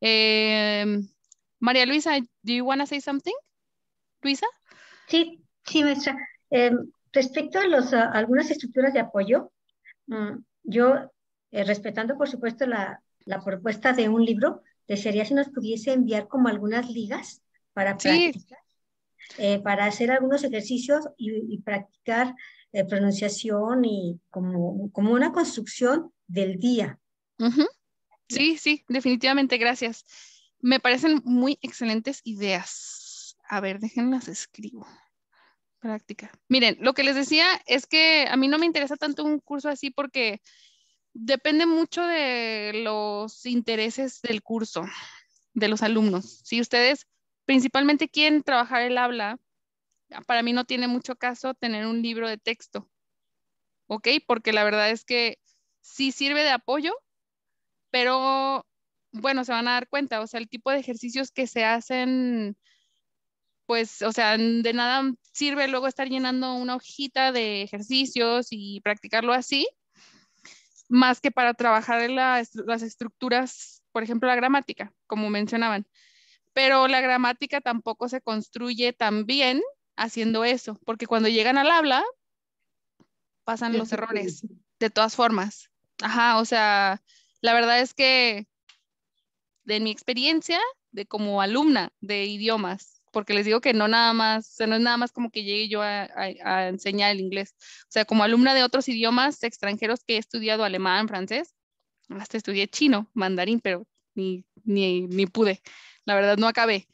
María Luisa, do you want to say something? Luisa? Sí, maestra. Respecto a algunas estructuras de apoyo, yo, respetando por supuesto la propuesta de un libro, desearía si nos pudiese enviar como algunas ligas para practicar, para hacer algunos ejercicios y practicar pronunciación y como una construcción del día. Sí, definitivamente, gracias. Me parecen muy excelentes ideas. A ver, déjenlas escribo. Práctica. Miren, lo que les decía es que a mí no me interesa tanto un curso así porque depende mucho de los intereses del curso, de los alumnos. Si ustedes principalmente quieren trabajar el habla, para mí no tiene mucho caso tener un libro de texto, ¿ok? Porque la verdad es que sí sirve de apoyo, pero bueno, se van a dar cuenta, o sea, el tipo de ejercicios que se hacen, pues, o sea, de nada sirve luego estar llenando una hojita de ejercicios y practicarlo así, más que para trabajar en las estructuras, por ejemplo, la gramática, como mencionaban. Pero la gramática tampoco se construye tan bien haciendo eso, porque cuando llegan al habla, pasan los errores, de todas formas. Ajá, o sea, la verdad es que de mi experiencia, de como alumna de idiomas, porque les digo que no nada más, o sea, no es nada más como que llegue yo a enseñar el inglés. O sea, como alumna de otros idiomas extranjeros que he estudiado alemán, francés, hasta estudié chino, mandarín, pero ni pude. La verdad no acabé.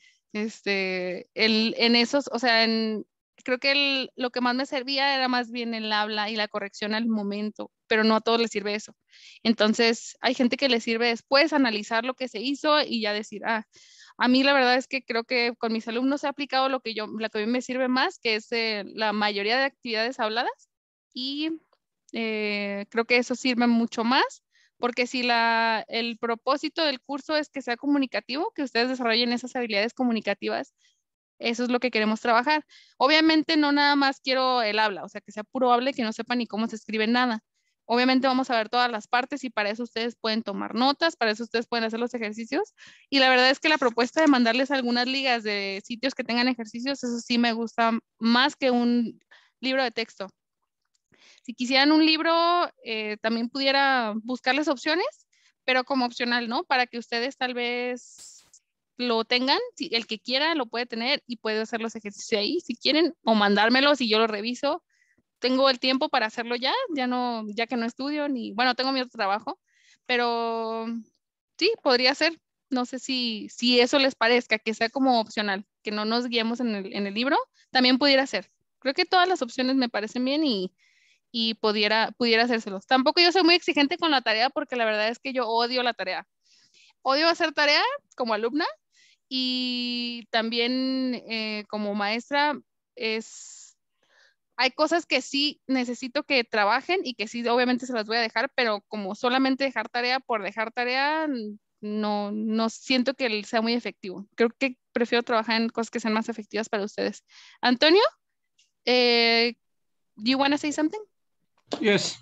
En esos, o sea, creo que lo que más me servía era más bien el habla y la corrección al momento, pero no a todos les sirve eso. Entonces, hay gente que les sirve después analizar lo que se hizo y ya decir, a mí la verdad es que creo que con mis alumnos he aplicado lo que a mí me sirve más, que es la mayoría de actividades habladas y creo que eso sirve mucho más, porque si el propósito del curso es que sea comunicativo, que ustedes desarrollen esas habilidades comunicativas, eso es lo que queremos trabajar. Obviamente no nada más quiero el habla, o sea, que sea puro habla y que no sepa ni cómo se escribe nada. Obviamente vamos a ver todas las partes y para eso ustedes pueden tomar notas, para eso ustedes pueden hacer los ejercicios. Y la verdad es que la propuesta de mandarles algunas ligas de sitios que tengan ejercicios, eso sí me gusta más que un libro de texto. Si quisieran un libro, también pudiera buscarles opciones, pero como opcional, ¿no? Para que ustedes tal vez lo tengan, el que quiera lo puede tener y puede hacer los ejercicios ahí si quieren, o mandármelos y yo lo reviso. Tengo el tiempo para hacerlo ya que no estudio bueno, tengo mi otro trabajo, pero sí, podría ser. No sé si eso les parezca, que sea como opcional, que no nos guiemos en el libro, también pudiera ser. Creo que todas las opciones me parecen bien y pudiera hacérselos. Tampoco yo soy muy exigente con la tarea porque la verdad es que yo odio la tarea. Odio hacer tarea como alumna y también como maestra hay cosas que sí necesito que trabajen y que sí obviamente se las voy a dejar, pero como solamente dejar tarea por dejar tarea, no siento que sea muy efectivo. Creo que prefiero trabajar en cosas que sean más efectivas para ustedes. Antonio, do you want to say something? Yes.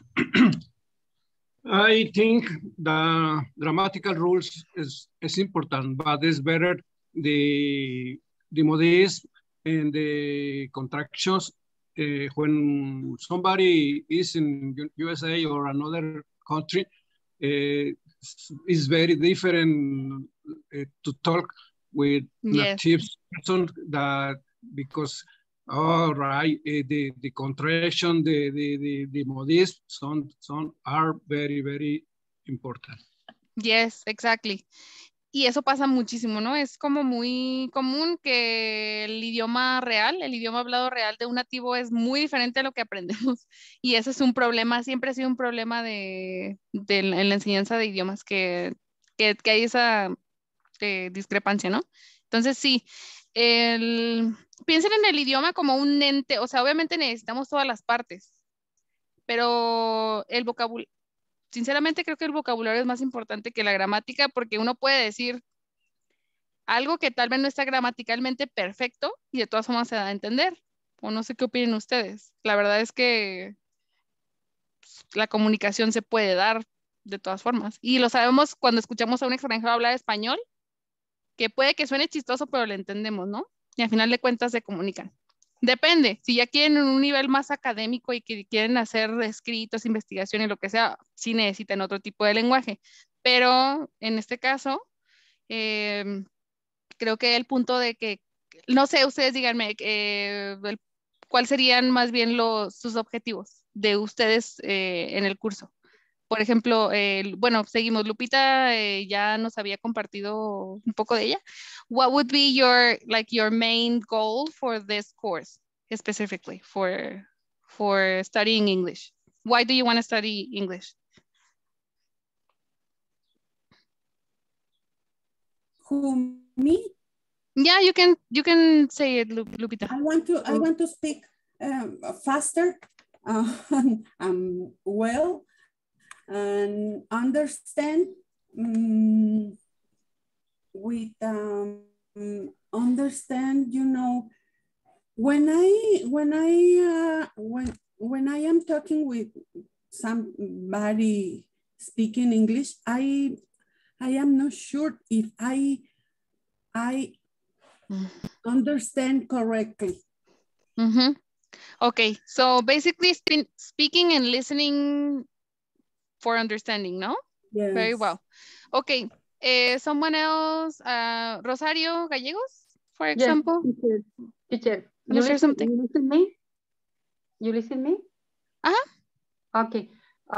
I think the grammatical rules is important, but it's better the modism and the contractions when somebody is in USA or another country. It's very different to talk with native person because the contraction, the modism are very, very important. Yes, exactly. Y eso pasa muchísimo, ¿no? Es como muy común que el idioma real, el idioma hablado real de un nativo es muy diferente a lo que aprendemos. Y eso es un problema, siempre ha sido un problema en la enseñanza de idiomas, que hay discrepancia, ¿no? Entonces sí, piensen en el idioma como un ente, o sea, obviamente necesitamos todas las partes, pero el vocabulario, sinceramente creo que el vocabulario es más importante que la gramática porque uno puede decir algo que tal vez no está gramaticalmente perfecto y de todas formas se da a entender. O no sé qué opinen ustedes. La verdad es que la comunicación se puede dar de todas formas. Y lo sabemos cuando escuchamos a un extranjero hablar español, que puede que suene chistoso, pero le entendemos, ¿no? Y al final de cuentas se comunican. Depende, si ya quieren un nivel más académico y que quieren hacer escritos, investigaciones, lo que sea, sí necesitan otro tipo de lenguaje. Pero en este caso, creo que el punto de que, no sé, ustedes díganme, ¿cuáles serían más bien sus objetivos de ustedes en el curso? Por ejemplo, bueno, seguimos. Lupita ya nos había compartido un poco de ella. What would be your main goal for this course, specifically for studying English? Why do you want to study English? Who, me? Yeah, you can say it, Lupita. I want to speak faster, well, and understand with understand. You know, when I am talking with somebody speaking English, I am not sure if I understand correctly. Mm-hmm. Okay, so basically speaking and listening for understanding, no? Yes. Very well. Okay, someone else, Rosario Gallegos, for example? Yes, teacher. You listen me? You listen me? Uh-huh. Okay.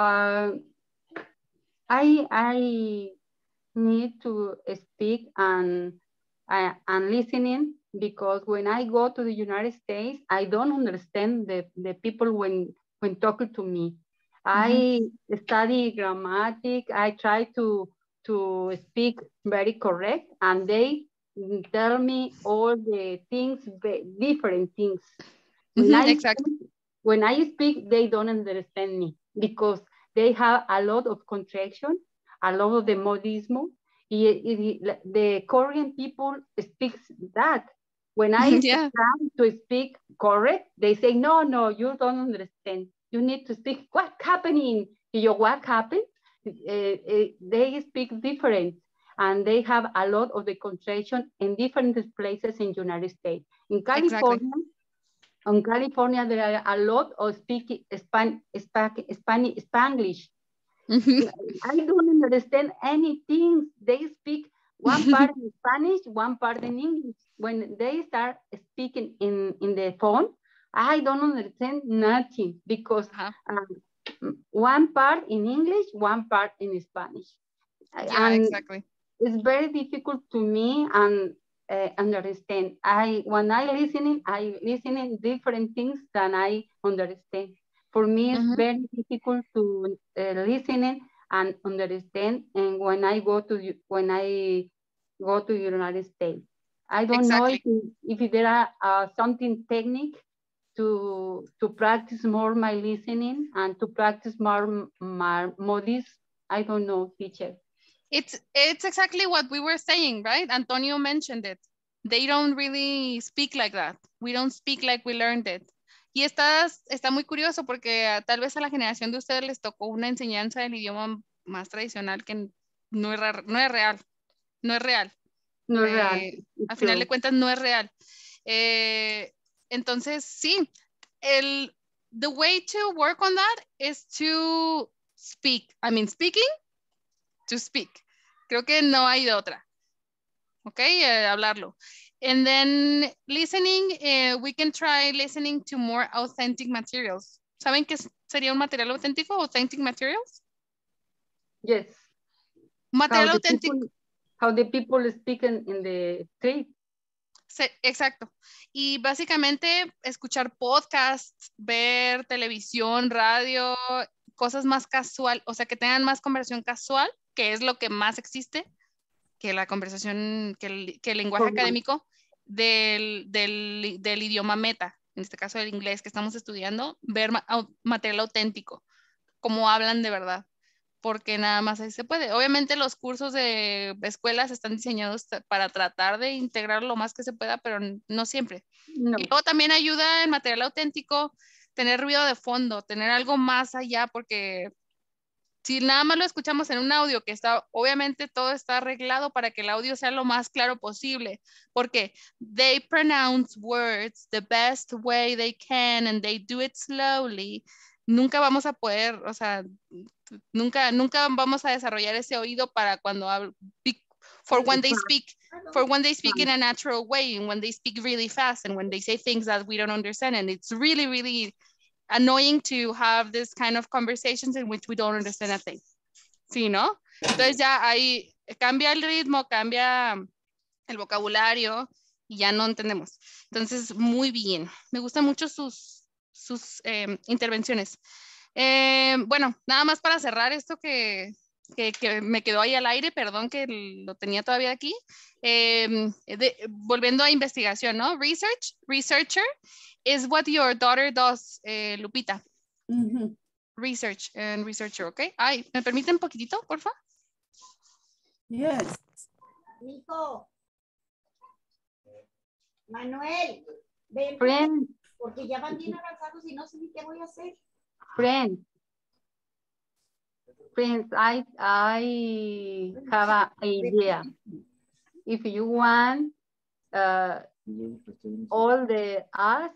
I need to speak and listening because when I go to the United States, I don't understand the people when talking to me. I study grammatic. I try to speak very correct, and they tell me all the things, different things. When I speak, they don't understand me because they have a lot of contraction, a lot of the modismo. The Korean people speaks that. When I try to speak correct, they say, no, you don't understand. You need to speak, what's happening? What happened? They speak different, and they have a lot of the contraction in different places in the United States. In California, in California, there are a lot of speaking Spanglish. I don't understand anything. They speak one part in Spanish, one part in English. When they start speaking in the phone, I don't understand nothing because one part in English, one part in Spanish. Yeah, and exactly. It's very difficult to me and understand. When I listening different things than I understand. For me, it's very difficult to listen and understand. And when I go to the United States, I don't know if there are something technique to practice more my listening and to practice more modis. I don't know, teacher. It's exactly what we were saying, right? Antonio mentioned it. They don't really speak like that. We don't speak like we learned it. Y está muy curioso porque tal vez a la generación de ustedes les tocó una enseñanza del idioma más tradicional que no es real. No es real. No es real. Al final de cuentas no es real. Entonces, sí, the way to work on that is to speak. I mean, speaking to speak. Creo que no hay de otra. Ok, hablarlo. And then listening, we can try listening to more authentic materials. ¿Saben qué sería un material auténtico? Authentic materials? Yes. Material auténtico. How the people speak in the street. Sí, exacto. Y básicamente escuchar podcasts, ver televisión, radio, cosas más casual, o sea, que tengan más conversación casual, que es lo que más existe. la conversación, que el lenguaje académico del idioma meta, en este caso el inglés que estamos estudiando, ver material auténtico, cómo hablan de verdad, porque nada más ahí se puede. Obviamente los cursos de escuelas están diseñados para tratar de integrar lo más que se pueda, pero no siempre. No. Y luego también ayuda el material auténtico tener ruido de fondo, tener algo más allá, porque si nada más lo escuchamos en un audio que está, obviamente todo está arreglado para que el audio sea lo más claro posible, porque they pronounce words the best way they can and they do it slowly. Nunca vamos a poder, o sea, nunca vamos a desarrollar ese oído para cuando for when they speak in a natural way, and when they speak really fast, and when they say things that we don't understand, and it's really, really annoying to have this kind of conversations in which we don't understand a thing. ¿Sí, no? Entonces ya ahí cambia el ritmo, cambia el vocabulario y ya no entendemos. Entonces, muy bien. Me gustan mucho sus intervenciones. Bueno, nada más para cerrar esto que me quedó ahí al aire, perdón que lo tenía todavía aquí. Volviendo a investigación, ¿no? Researcher is what your daughter does, Lupita. Mm-hmm. Research and researcher, ¿ok? Ay, ¿me permiten un poquitito, por favor? Yes. Nico. Manuel, ven, Friend. porque ya van bien avanzados y no sé ni qué voy a hacer. Friends, I have an idea. If you want, all the us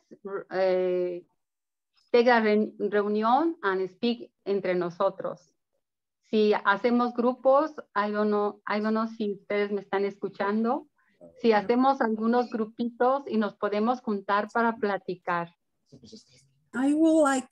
take a reunión and speak entre nosotros. Si hacemos grupos, I don't know si ustedes me están escuchando. Si hacemos algunos grupitos y nos podemos juntar para platicar. I would like.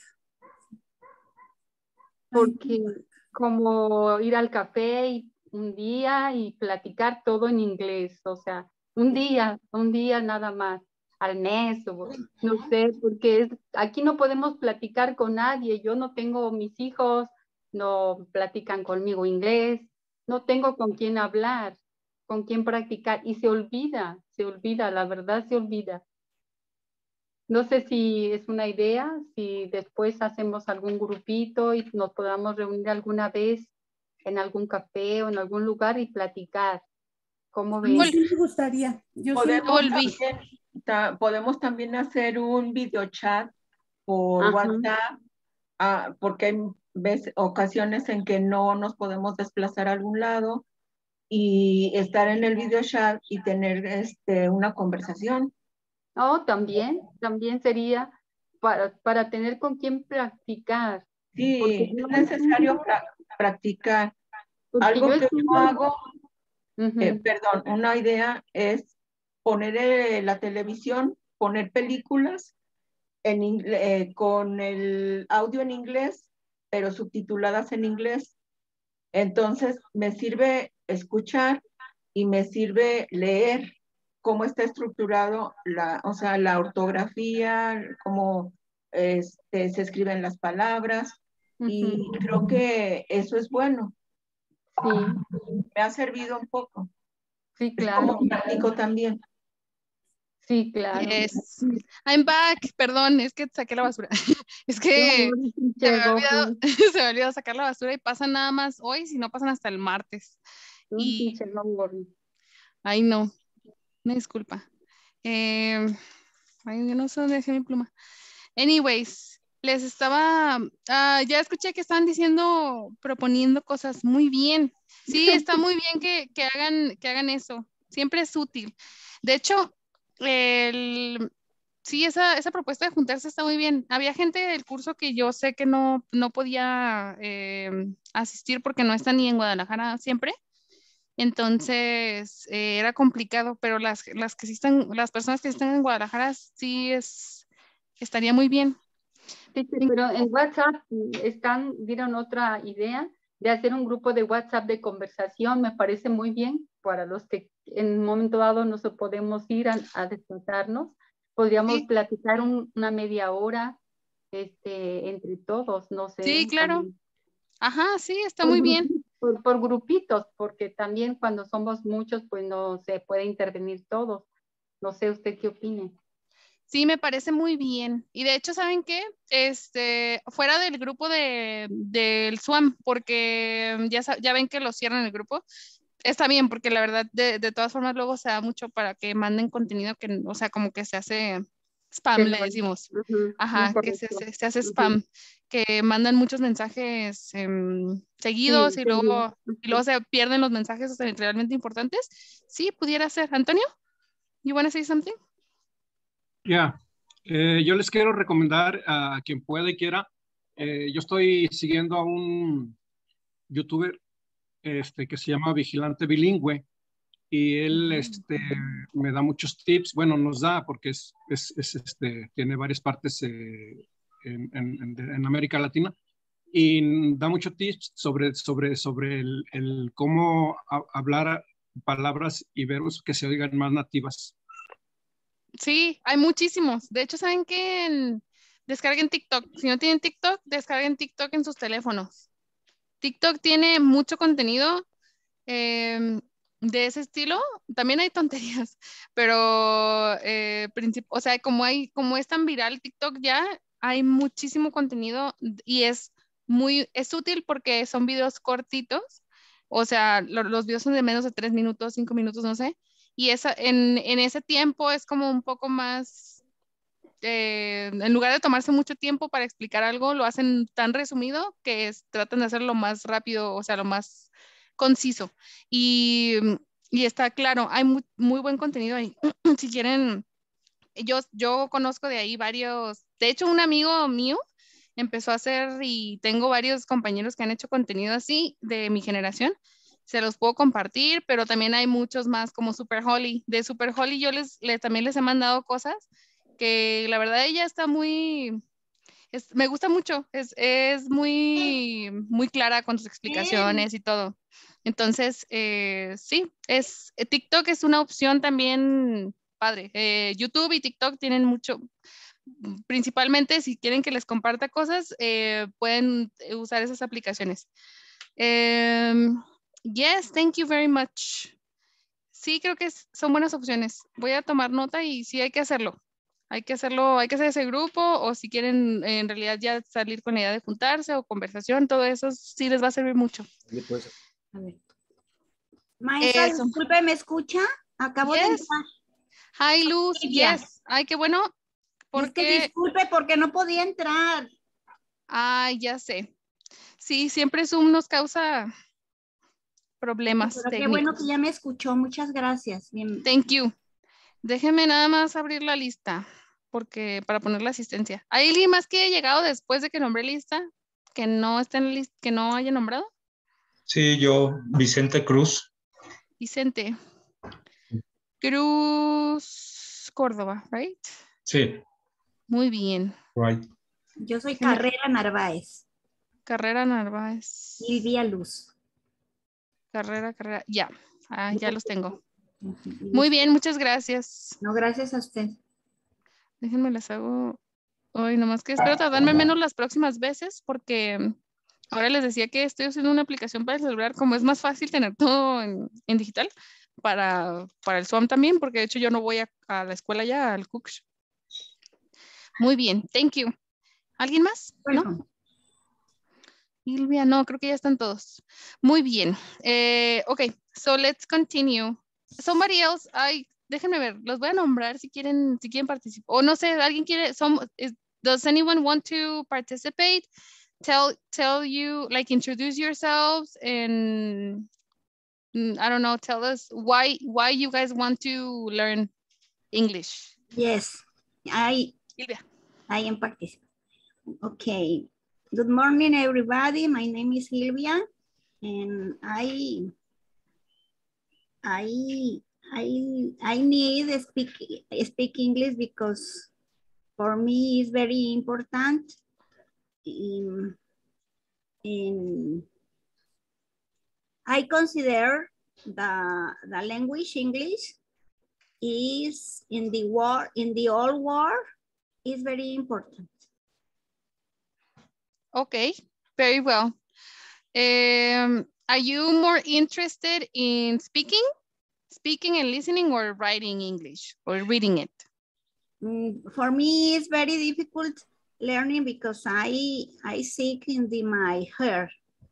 Porque como ir al café un día y platicar todo en inglés, o sea, un día nada más, al mes, o no sé, porque aquí no podemos platicar con nadie. Yo no tengo, mis hijos no platican conmigo inglés, no tengo con quién hablar, con quién practicar, y se olvida, la verdad se olvida. No sé si es una idea, si después hacemos algún grupito y nos podamos reunir alguna vez en algún café o en algún lugar y platicar. ¿Cómo ven? Sí me gustaría. Podemos también hacer un video chat por WhatsApp, porque hay ocasiones en que no nos podemos desplazar a algún lado y estar en el video chat y tener una conversación. Oh, también sería para tener con quién practicar. Sí, es necesario practicar. Algo que yo hago, perdón, una idea es poner la televisión, poner películas con el audio en inglés, pero subtituladas en inglés. Entonces, me sirve escuchar y me sirve leer cómo está estructurado la ortografía, cómo se escriben las palabras, y creo que eso es bueno. Sí. Me ha servido un poco. Sí, claro. Es como práctico también. Sí, claro. Yes. I'm back. Perdón, es que saqué la basura. Es que se me olvidó sacar la basura y pasan nada más hoy, si no pasan hasta el martes. Ay, no. Una disculpa. Ay, yo no sé dónde dejé mi pluma. Anyways, les estaba... ya escuché que estaban proponiendo cosas. Muy bien. Sí, está muy bien que hagan eso. Siempre es útil. De hecho, sí, esa propuesta de juntarse está muy bien. Había gente del curso que yo sé que no podía asistir porque no está ni en Guadalajara siempre. Entonces era complicado, pero las que sí están, las personas que están en Guadalajara sí estaría muy bien. Sí, pero en WhatsApp dieron otra idea de hacer un grupo de WhatsApp de conversación. Me parece muy bien para los que en un momento dado no podemos ir a descansarnos. Podríamos platicar una media hora entre todos, no sé. Sí, claro. También. Ajá, sí, está muy bien. Por grupitos, porque también cuando somos muchos, pues no se puede intervenir todos. No sé usted qué opine. Sí, me parece muy bien. Y de hecho, ¿saben qué? Fuera del grupo del SWAM, porque ya ven que lo cierran el grupo, está bien, porque la verdad, de todas formas, luego se da mucho para que manden contenido que, o sea, como que se hace spam, le decimos. Ajá, que se hace spam, que mandan muchos mensajes seguidos y luego se pierden los mensajes realmente importantes. Sí, pudiera ser. Antonio, you want to say something? Ya, yo les quiero recomendar a quien pueda y quiera. Yo estoy siguiendo a un youtuber que se llama Vigilante Bilingüe y él me da muchos tips. Bueno, nos da porque tiene varias partes en América Latina y da muchos tips sobre el cómo hablar palabras y verbos que se oigan más nativas. Sí, hay muchísimos. De hecho, ¿saben qué? Descarguen TikTok. Si no tienen TikTok, descarguen TikTok en sus teléfonos. TikTok tiene mucho contenido de ese estilo. También hay tonterías, pero o sea, como es tan viral TikTok ya, hay muchísimo contenido y es útil porque son videos cortitos. O sea, los videos son de menos de 3 minutos, 5 minutos, no sé. Y en ese tiempo es como un poco más, en lugar de tomarse mucho tiempo para explicar algo, lo hacen tan resumido que tratan de hacerlo más rápido, o sea, lo más conciso. Y, y está claro, hay muy buen contenido ahí. Si quieren, yo conozco de ahí varios, de hecho un amigo mío empezó a hacer y tengo varios compañeros que han hecho contenido así de mi generación. Se los puedo compartir, pero también hay muchos más como Super Holly. De Super Holly yo también les he mandado cosas que la verdad ella está me gusta mucho, es muy clara con sus explicaciones y todo. Entonces, sí, TikTok es una opción también padre. YouTube y TikTok tienen mucho, principalmente si quieren que les comparta cosas, pueden usar esas aplicaciones. Yes, thank you very much. Sí, creo que son buenas opciones. Voy a tomar nota y sí hay que hacerlo. Hay que hacer ese grupo o si quieren en realidad ya salir con la idea de juntarse o conversación, todo eso sí les va a servir mucho. A ver. Maestra, disculpe, ¿me escucha? Acabo de entrar. Hi, Luz. Yes. Ay, qué bueno. Es que disculpe porque no podía entrar. Ay, ya sé. Sí, siempre Zoom nos causa problemas técnicos. Qué bueno que ya me escuchó. Muchas gracias. Bien. Thank you. Déjenme nada más abrir la lista para poner la asistencia. ¿Hay alguien más que haya llegado después de que nombré lista? ¿Que no esté en la lista, que no haya nombrado? Sí, yo, Vicente Cruz. Vicente. Cruz Córdoba, right? Sí. Muy bien. Right. Yo soy Carrera Narváez. Carrera Narváez. Silvia Luz. Carrera, ya. Ya los tengo. Muy bien, muchas gracias. No, gracias a usted. Déjenme las hago hoy, nomás que espero tardarme menos las próximas veces porque ahora les decía que estoy haciendo una aplicación para el celular, como es más fácil tener todo en digital para el SWAM también, porque de hecho yo no voy a la escuela ya, al Cooks. Muy bien, thank you. ¿Alguien más? ¿No? Silvia, no, creo que ya están todos. Muy bien. Ok, so let's continue. Somebody else, déjenme ver, los voy a nombrar si quieren participar. O no sé, alguien quiere, does anyone want to participate? Tell you, like introduce yourselves and I don't know, tell us why you guys want to learn English. Yes, I am participating. Okay. Good morning, everybody. My name is Silvia, and I need to speak English because for me it's very important. I consider the language English is in the old world is very important. Okay, very well. Are you more interested in speaking and listening, or writing English or reading it? For me, it's very difficult learning because I sick in my hair.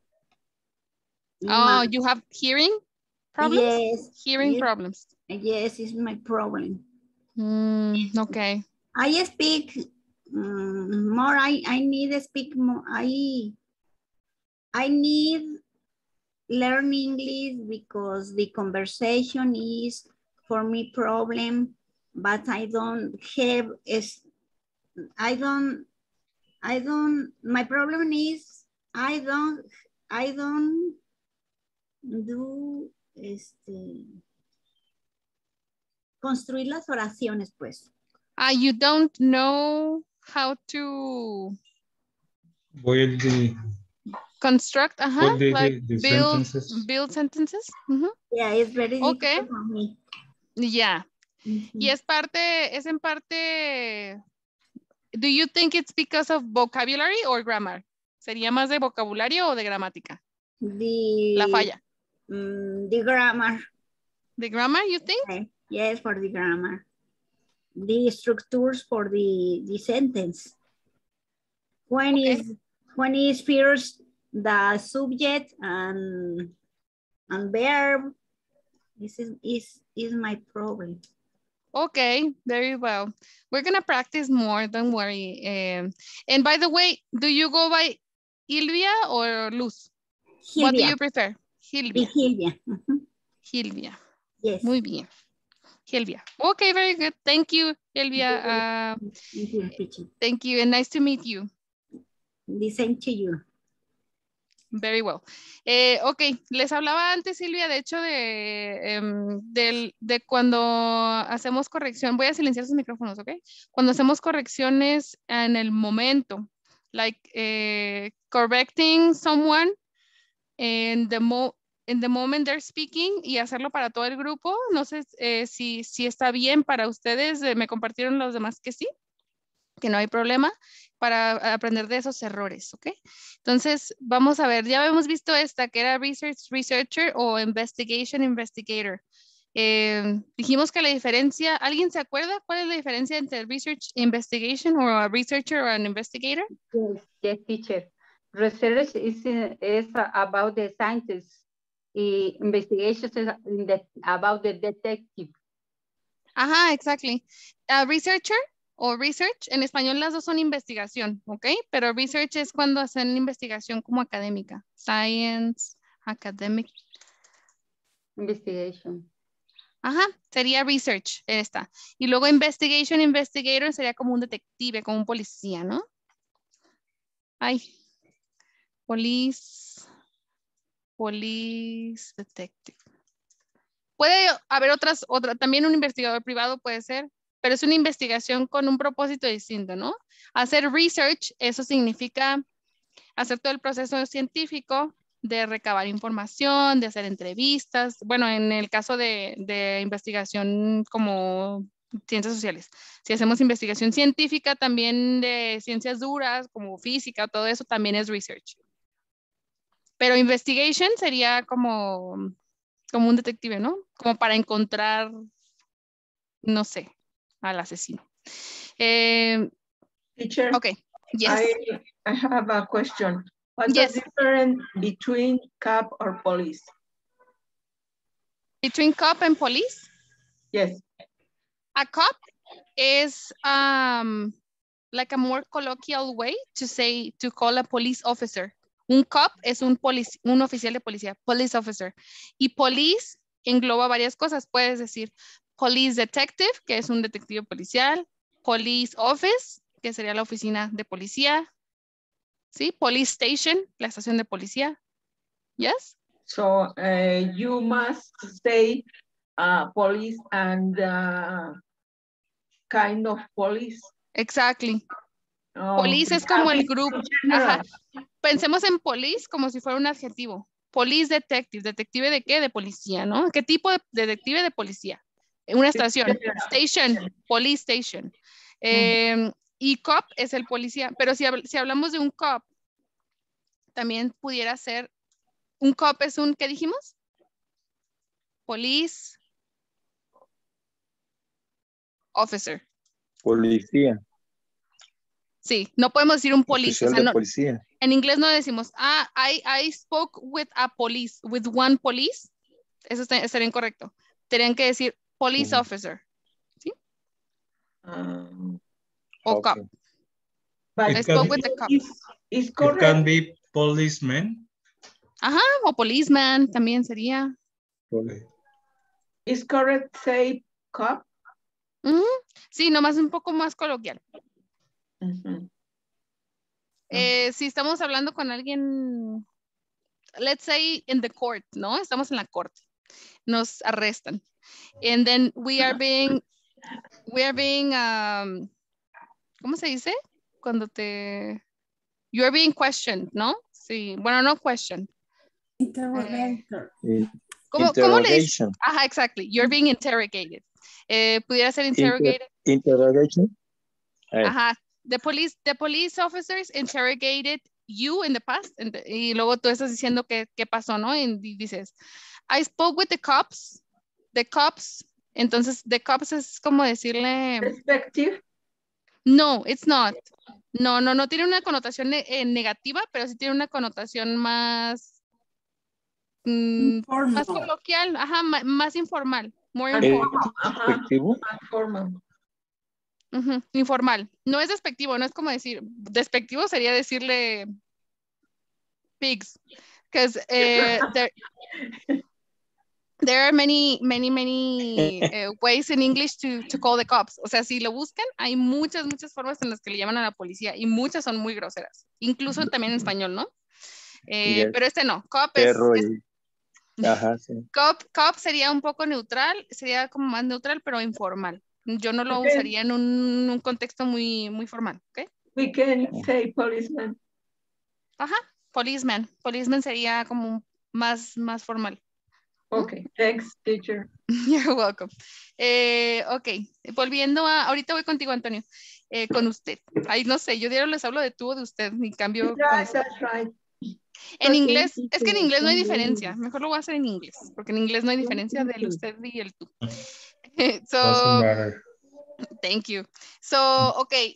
Oh, you have hearing problems? Yes. Hearing problems. Yes, it's my problem. Okay. I speak more. I need to speak more. I need learn English because the conversation is for me problem, but I don't have my problem is I don't do construir las oraciones, pues. You don't know how to construct, like build sentences. Yeah, it's very difficult for me. Yeah. Y es en parte, do you think it's because of vocabulary or grammar? ¿Sería más de vocabulario o de gramática? La falla. The grammar. The grammar, you think? Okay. Yes, for the grammar. The structures for the sentence. When is first the subject and verb, this is my problem. Okay, very well. We're gonna practice more, don't worry. And by the way, do you go by Ilvia or Luz? Hilvia. What do you prefer? Hilvia. Hilvia. Hilvia. Yes. Muy bien. Hilvia. Okay, very good. Thank you, Hilvia. Thank you, and nice to meet you. The same to you. Very well. Ok, les hablaba antes, Silvia, de hecho, de cuando hacemos corrección. Voy a silenciar sus micrófonos, ¿ok? Cuando hacemos correcciones en el momento, like correcting someone in the moment they're speaking, y hacerlo para todo el grupo. No sé si está bien para ustedes. Me compartieron los demás que sí, que no hay problema, para aprender de esos errores, ¿ok? Entonces, vamos a ver, ya hemos visto esta que era researcher o investigator. Dijimos que la diferencia, ¿alguien se acuerda cuál es la diferencia entre research investigation o a researcher o an investigator? Yes, teacher. Research is about the scientists. Investigation is about the detective. Ajá, exactly. Researcher o research, en español las dos son investigación, ¿ok? Pero research es cuando hacen investigación como académica. Science, academic. Investigation. Ajá, sería research esta. Y luego investigator sería como un detective, como un policía, ¿no? Ay, police detective. Puede haber también un investigador privado puede ser, pero es una investigación con un propósito distinto, ¿no? Hacer research, eso significa hacer todo el proceso científico de recabar información, de hacer entrevistas. Bueno, en el caso de investigación como ciencias sociales. Si hacemos investigación científica, también de ciencias duras, como física, todo eso también es research. Pero investigation sería como un detective, ¿no? Como para encontrar, no sé, al asesino. Teacher, okay. Yes. I have a question. What's the difference between cop or police? Between cop and police? Yes. A cop is like a more colloquial way to call a police officer. Un cop es un oficial de policía, police officer. Y police engloba varias cosas. Puedes decir police detective, que es un detective policial. Police office, que sería la oficina de policía. ¿Sí? Police station, la estación de policía. Yes? So you must say police and kind of police. Exactly. Police es como el grupo. Ajá. Pensemos en police como si fuera un adjetivo. Police detective. ¿Detective de qué? De policía, ¿no? ¿Qué tipo de detective de policía? Una estación. Station. Police station. Y cop es el policía. Pero si hablamos de un cop, también pudiera ser Un cop es un, ¿qué dijimos? Police officer. Policía. Sí, no podemos decir un police. O Oficial sea, de no, policía. en inglés no decimos, I spoke with one police. Eso estaría incorrecto. Tendrían que decir police officer. ¿Sí? O okay. cop. I spoke with the cops. It can be policeman. Ajá, o policeman también sería. Okay. Is correct say cop? Sí, nomás un poco más coloquial. Si estamos hablando con alguien, let's say in the court, ¿no? Estamos en la corte. Nos arrestan. And then we are being, ¿cómo se dice? Cuando you are being questioned, ¿no? Sí, bueno, no question. Interrogator. ¿Cómo le dices? Ajá, exactly. You're being interrogated. Pudiera ser interrogated. Interrogation. Ajá. The police officers interrogated you in the past. Y luego tú estás diciendo qué pasó, ¿no? Y dices, I spoke with the cops. The cops. Entonces, the cops es como decirle... Perspective. No, it's not. No tiene una connotación negativa, pero sí tiene una connotación más... más coloquial, ajá, más informal. More informal. Informal. No es despectivo, no es como decir, despectivo sería decirle pigs. Because there are many ways in English to call the cops. O sea, si lo buscan, hay muchas formas en las que le llaman a la policía y muchas son muy groseras. Incluso también en español, ¿no? Pero este no. Cop es... Ajá, sí. Cop sería un poco neutral, sería como más neutral, pero informal. Yo no lo usaría en un contexto muy formal, ¿ok? We can say policeman. Ajá, policeman. Policeman sería como más formal. Okay, thanks, teacher. You're welcome. Ok, volviendo a... Ahorita voy contigo, Antonio. Con usted. Ay, no sé, yo diario les hablo de tú o de usted, ni cambio. That's right. En inglés, es que en inglés no hay diferencia. Mejor lo voy a hacer en inglés, porque en inglés no hay diferencia del usted y el tú. Doesn't matter. Thank you. So, okay,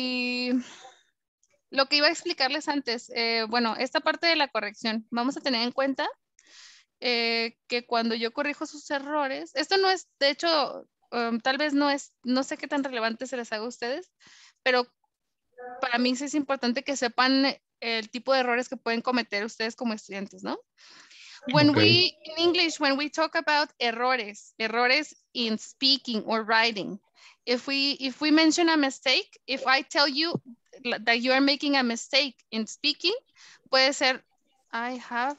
lo que iba a explicarles antes, bueno, esta parte de la corrección, vamos a tener en cuenta que cuando yo corrijo sus errores, esto no es, de hecho, tal vez no sé qué tan relevante se les haga a ustedes, pero para mí sí es importante que sepan el tipo de errores que pueden cometer ustedes como estudiantes, ¿no? In English, when we talk about errores in speaking or writing, if we mention a mistake, if I tell you that you are making a mistake in speaking, puede ser, I have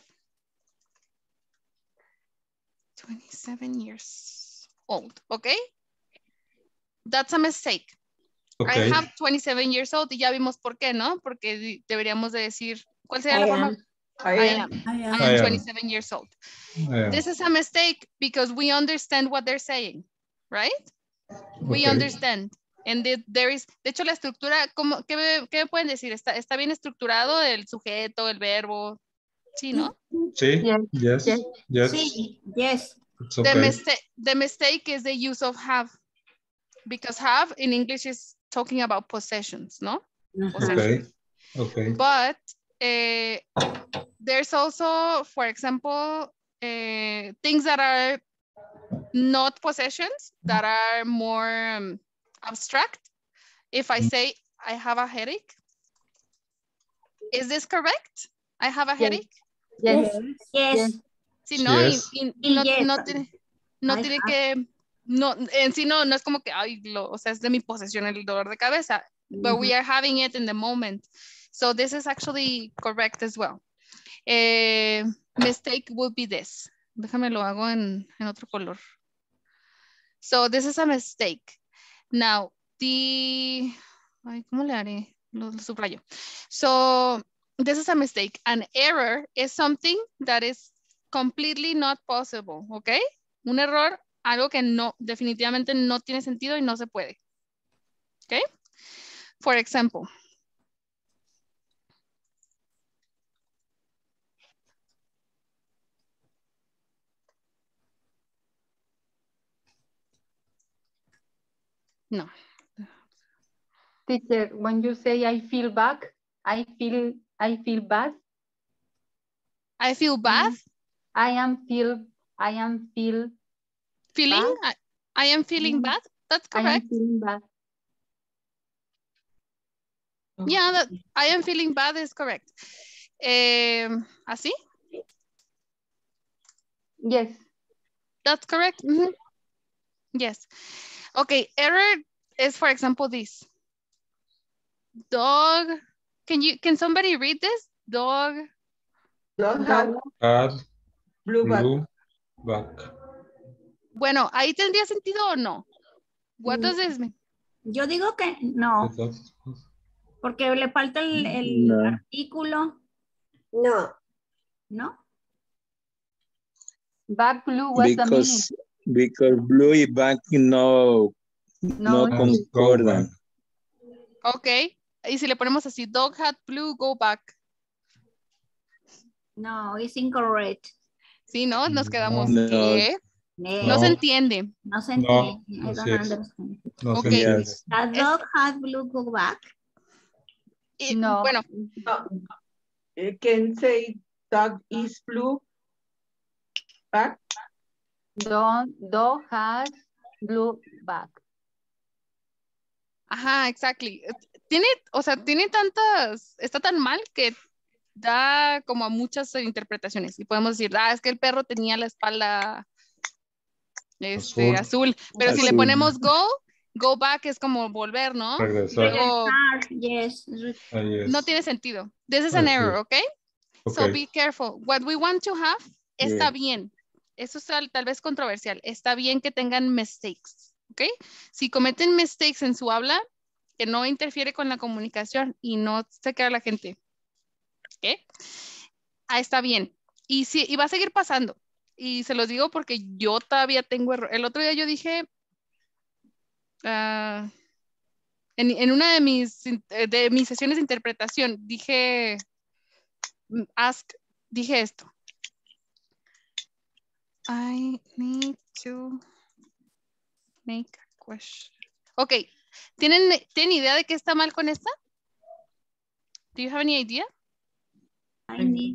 27 years old, okay? That's a mistake. Okay. I have 27 years old y ya vimos por qué, ¿no? Porque deberíamos de decir, ¿cuál sería la forma? I am 27 years old. This is a mistake because we understand what they're saying, right? We understand. And there is, de hecho la estructura, ¿qué me pueden decir? ¿Está bien estructurado el sujeto, el verbo? Sí, ¿no? Sí, yes. Sí, yes. Okay. The mistake is the use of have. Because have in English is talking about possessions, no? Possessions. Okay. But there's also, for example, things that are not possessions, that are more abstract. If I say, I have a headache, is this correct? I have a headache? Yes. Yes. Sí, ¿no? Yes. No tiene que... No, en sí no es como que, o sea, es de mi posesión el dolor de cabeza, but we are having it in the moment. So this is actually correct as well. Mistake would be this. Déjame lo hago en otro color. So this is a mistake. Now, ¿cómo le haré? Lo subrayo. So this is a mistake. An error is something that is completely not possible, ¿ok? Un error, algo que definitivamente no tiene sentido y no se puede. ¿Ok? For example. No. Teacher, when you say I feel bad, I feel bad. I feel bad? I am feeling bad? I am feeling bad? That's correct. I am feeling bad. Yeah, that I am feeling bad is correct. ¿Así? Yes. That's correct. Mm-hmm. Yes. Okay, error is, for example, this. Dog. Can somebody read this? Dog. Had blue back. Bueno, ¿ahí tendría sentido o no? What does this mean? Yo digo que no. Porque le falta el No. artículo. No. ¿No? Back blue was the meaning. Because blue y back no concordan. Ok. Y si le ponemos así, dog had blue, go back. No, it's incorrect. Sí, ¿no? Nos quedamos, No. ¿qué? No se entiende. No se entiende. I don't understand. Okay. Yes. A dog had blue, go back. No. Bueno. Can say dog is blue back. Dog has blue back. Ajá, exactly. Tiene tantas, está tan mal que da como a muchas interpretaciones. Y podemos decir, es que el perro tenía la espalda azul. Pero si le ponemos go back es como volver, ¿no? Regresar. Luego, Yes. no tiene sentido. This is an error, okay? So be careful. What we want to have está bien. Eso es tal vez controversial. Está bien que tengan mistakes, ¿ok? Si cometen mistakes en su habla, que no interfiere con la comunicación y no se queda la gente, ¿ok? Está bien. Y va a seguir pasando. Y se los digo porque yo todavía tengo error. El otro día yo dije, en una de mis sesiones de interpretación, dije esto. I need to make a question. Ok, ¿tienen idea de qué está mal con esta? Do you have any idea? I need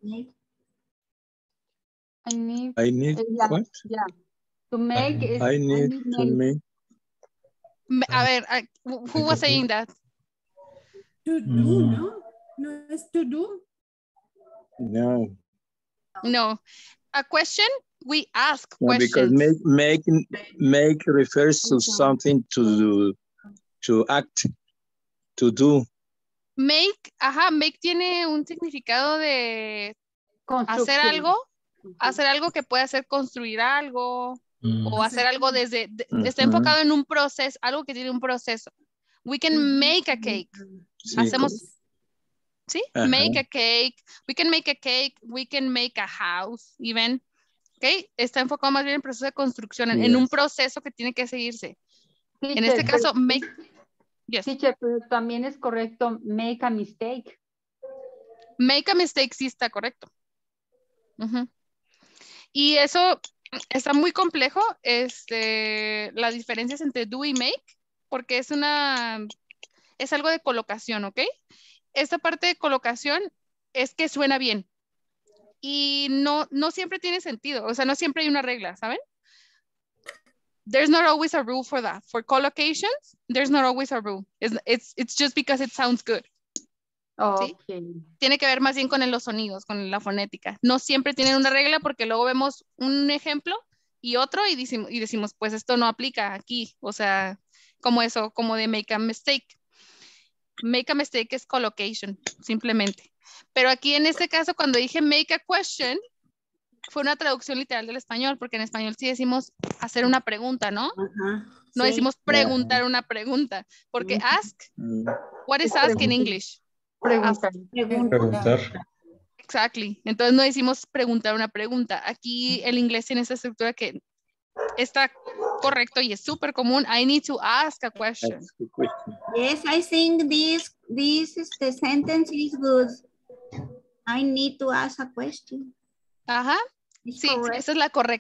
what? Yeah. To make is I need to make. A ver, who was saying that? To do, ¿no? No es to do. No. No. A question, we ask questions. Because make refers to something to act, to do. Make tiene un significado de hacer algo que puede hacer construir algo o hacer algo está enfocado en un proceso, algo que tiene un proceso. We can make a cake. Sí, Hacemos, ¿sí? Make a cake. We can make a cake. We can make a house, even. ¿Ok? Está enfocado más bien en proceso de construcción, en un proceso que tiene que seguirse. Teacher, en este caso, make. Yes. Teacher, pero también es correcto make a mistake. Make a mistake sí está correcto. Y eso está muy complejo, las diferencias entre do y make, porque es algo de colocación, ¿ok? Esta parte de colocación es que suena bien. Y no siempre tiene sentido, o sea, no siempre hay una regla, ¿saben? There's not always a rule for that. For collocations, there's not always a rule. It's just because it sounds good. Okay. ¿Sí? Tiene que ver más bien con los sonidos, con la fonética. No siempre tienen una regla porque luego vemos un ejemplo y otro y decimos, pues esto no aplica aquí. O sea, como eso, como de make a mistake. Make a mistake es collocation, simplemente. Pero aquí en este caso, cuando dije make a question, fue una traducción literal del español, porque en español sí decimos hacer una pregunta, ¿no? No decimos preguntar una pregunta, porque ask, what is ask in English? Preguntar. Exactly. Entonces no decimos preguntar una pregunta. Aquí el inglés tiene esa estructura que está correcto y es súper común. I need to ask a question. Yes, I think this sentence is good. I need to ask a question. Ajá. Sí, esa es la correcta.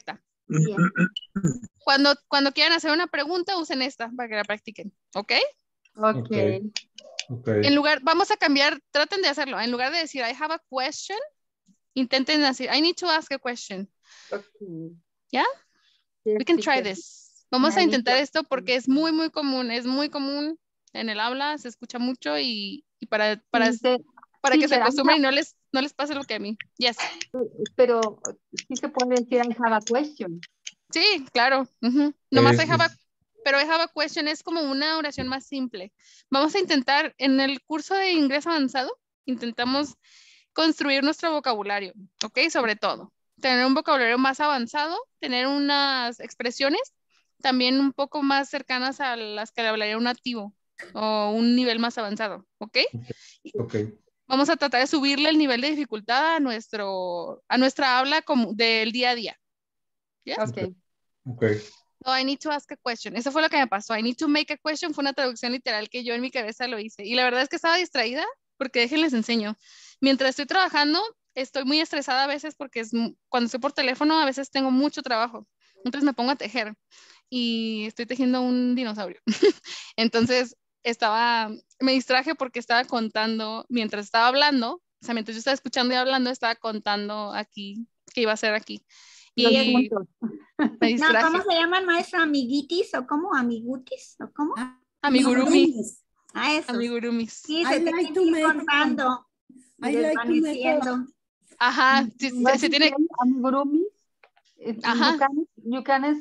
Yes. Cuando quieran hacer una pregunta, usen esta para que la practiquen, ¿ok? Okay. En lugar, vamos a cambiar, traten de hacerlo. En lugar de decir, I have a question, intenten decir, I need to ask a question. Okay. ¿Ya? Yes, We can try teacher. this. Vamos a I need intentar to- esto porque es muy común en el habla, se escucha mucho y para que se teacher, acostumbren y no les pase lo que a mí. Yes. Pero sí se puede decir I have a question. Sí, claro. Nomás pero I have a question es como una oración más simple. Vamos a intentar, en el curso de inglés avanzado, intentamos construir nuestro vocabulario, ¿ok? Sobre todo. Tener un vocabulario más avanzado, tener unas expresiones también un poco más cercanas a las que le hablaría un nativo o un nivel más avanzado, ¿ok? Vamos a tratar de subirle el nivel de dificultad a nuestra habla como del día a día. ¿Yes? Okay. So I need to ask a question. Eso fue lo que me pasó. I need to make a question fue una traducción literal que yo en mi cabeza lo hice. Y la verdad es que estaba distraída porque déjenles enseño. Mientras estoy trabajando, estoy muy estresada a veces porque cuando estoy por teléfono a veces tengo mucho trabajo. Entonces me pongo a tejer y estoy tejiendo un dinosaurio. Entonces me distraje porque estaba contando mientras estaba hablando, o sea, mientras yo estaba escuchando y hablando, estaba contando aquí qué iba a hacer aquí. Y me distraje. No, ¿cómo se llaman, maestra? ¿Amiguitis o cómo? ¿Amigutis o cómo? Amigurumis. Eso. Amigurumis. Sí, se tiene que ir contando. Desvaneciendo. Ajá, se tiene... Amigurumis. Ajá. You can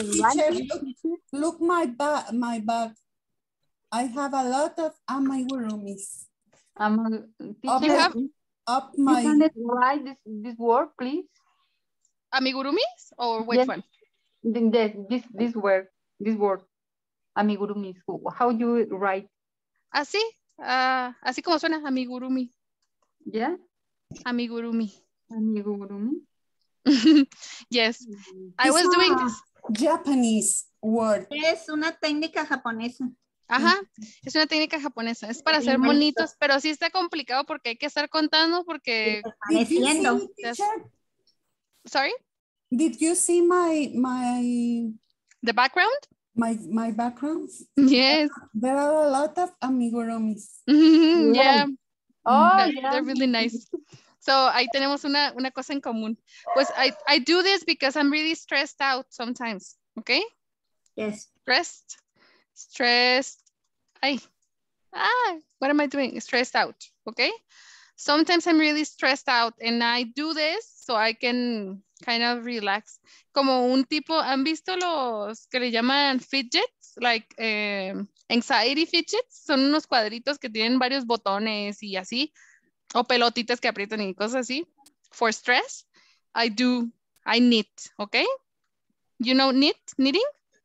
look my bag. I have a lot of amigurumis. You can write this word, please. Amigurumis or which one? This word. Amigurumis. How you write? Así, así como suena, amigurumi. Yeah. Amigurumi. Amigurumi. Yes. I was doing this. Japanese word. Es una técnica japonesa. Ajá, es una técnica japonesa. Es para hacer monitos, pero sí está complicado porque hay que estar contando porque... Sorry? Did you see my the background? My background? Yes. There are a lot of amigurumis. Yeah. Oh, they're really nice. So ahí tenemos una cosa en común. Pues I do this because I'm really stressed out sometimes, okay? Yes. Stressed. What am I doing? Stressed out, okay? Sometimes I'm really stressed out and I do this so I can kind of relax. Como un tipo, ¿han visto los que le llaman fidgets? Like anxiety fidgets. Son unos cuadritos que tienen varios botones y así. O pelotitas que aprietan y cosas así. For stress, I knit, okay? You know knitting?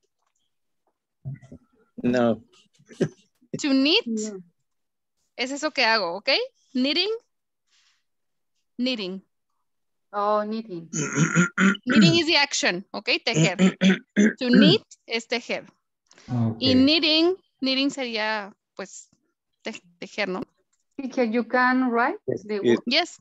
No. To knit es eso que hago, ¿ok? Knitting. Oh, knitting. Knitting is the action, ¿ok? Tejer. To knit es tejer. Okay. Y knitting sería, pues, tejer, ¿no? Teacher, you can write the word? Yes.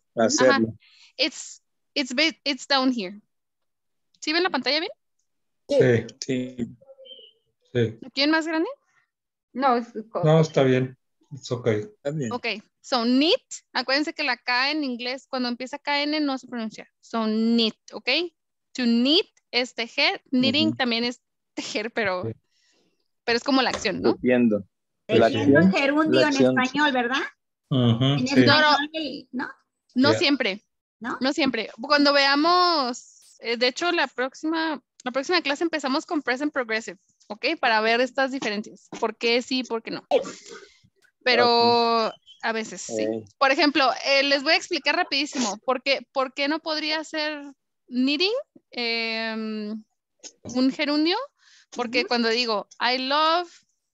It's down here. ¿Sí ven la pantalla bien? Sí. ¿Quién más grande? No, está bien. It's okay. Ok, so knit, acuérdense que la K en inglés, cuando empieza KN no se pronuncia. So knit, ok. To knit es tejer, knitting también es tejer, pero es como la acción, ¿no? Tejiendo. Tejiendo gerundio en español, ¿verdad? En español, no siempre. No siempre. Cuando veamos, de hecho, la próxima clase empezamos con present progressive, ¿ok? Para ver estas diferencias. ¿Por qué sí, por qué no? Pero a veces sí. Por ejemplo, les voy a explicar rapidísimo. ¿Por qué no podría ser knitting un gerundio? Porque cuando digo I love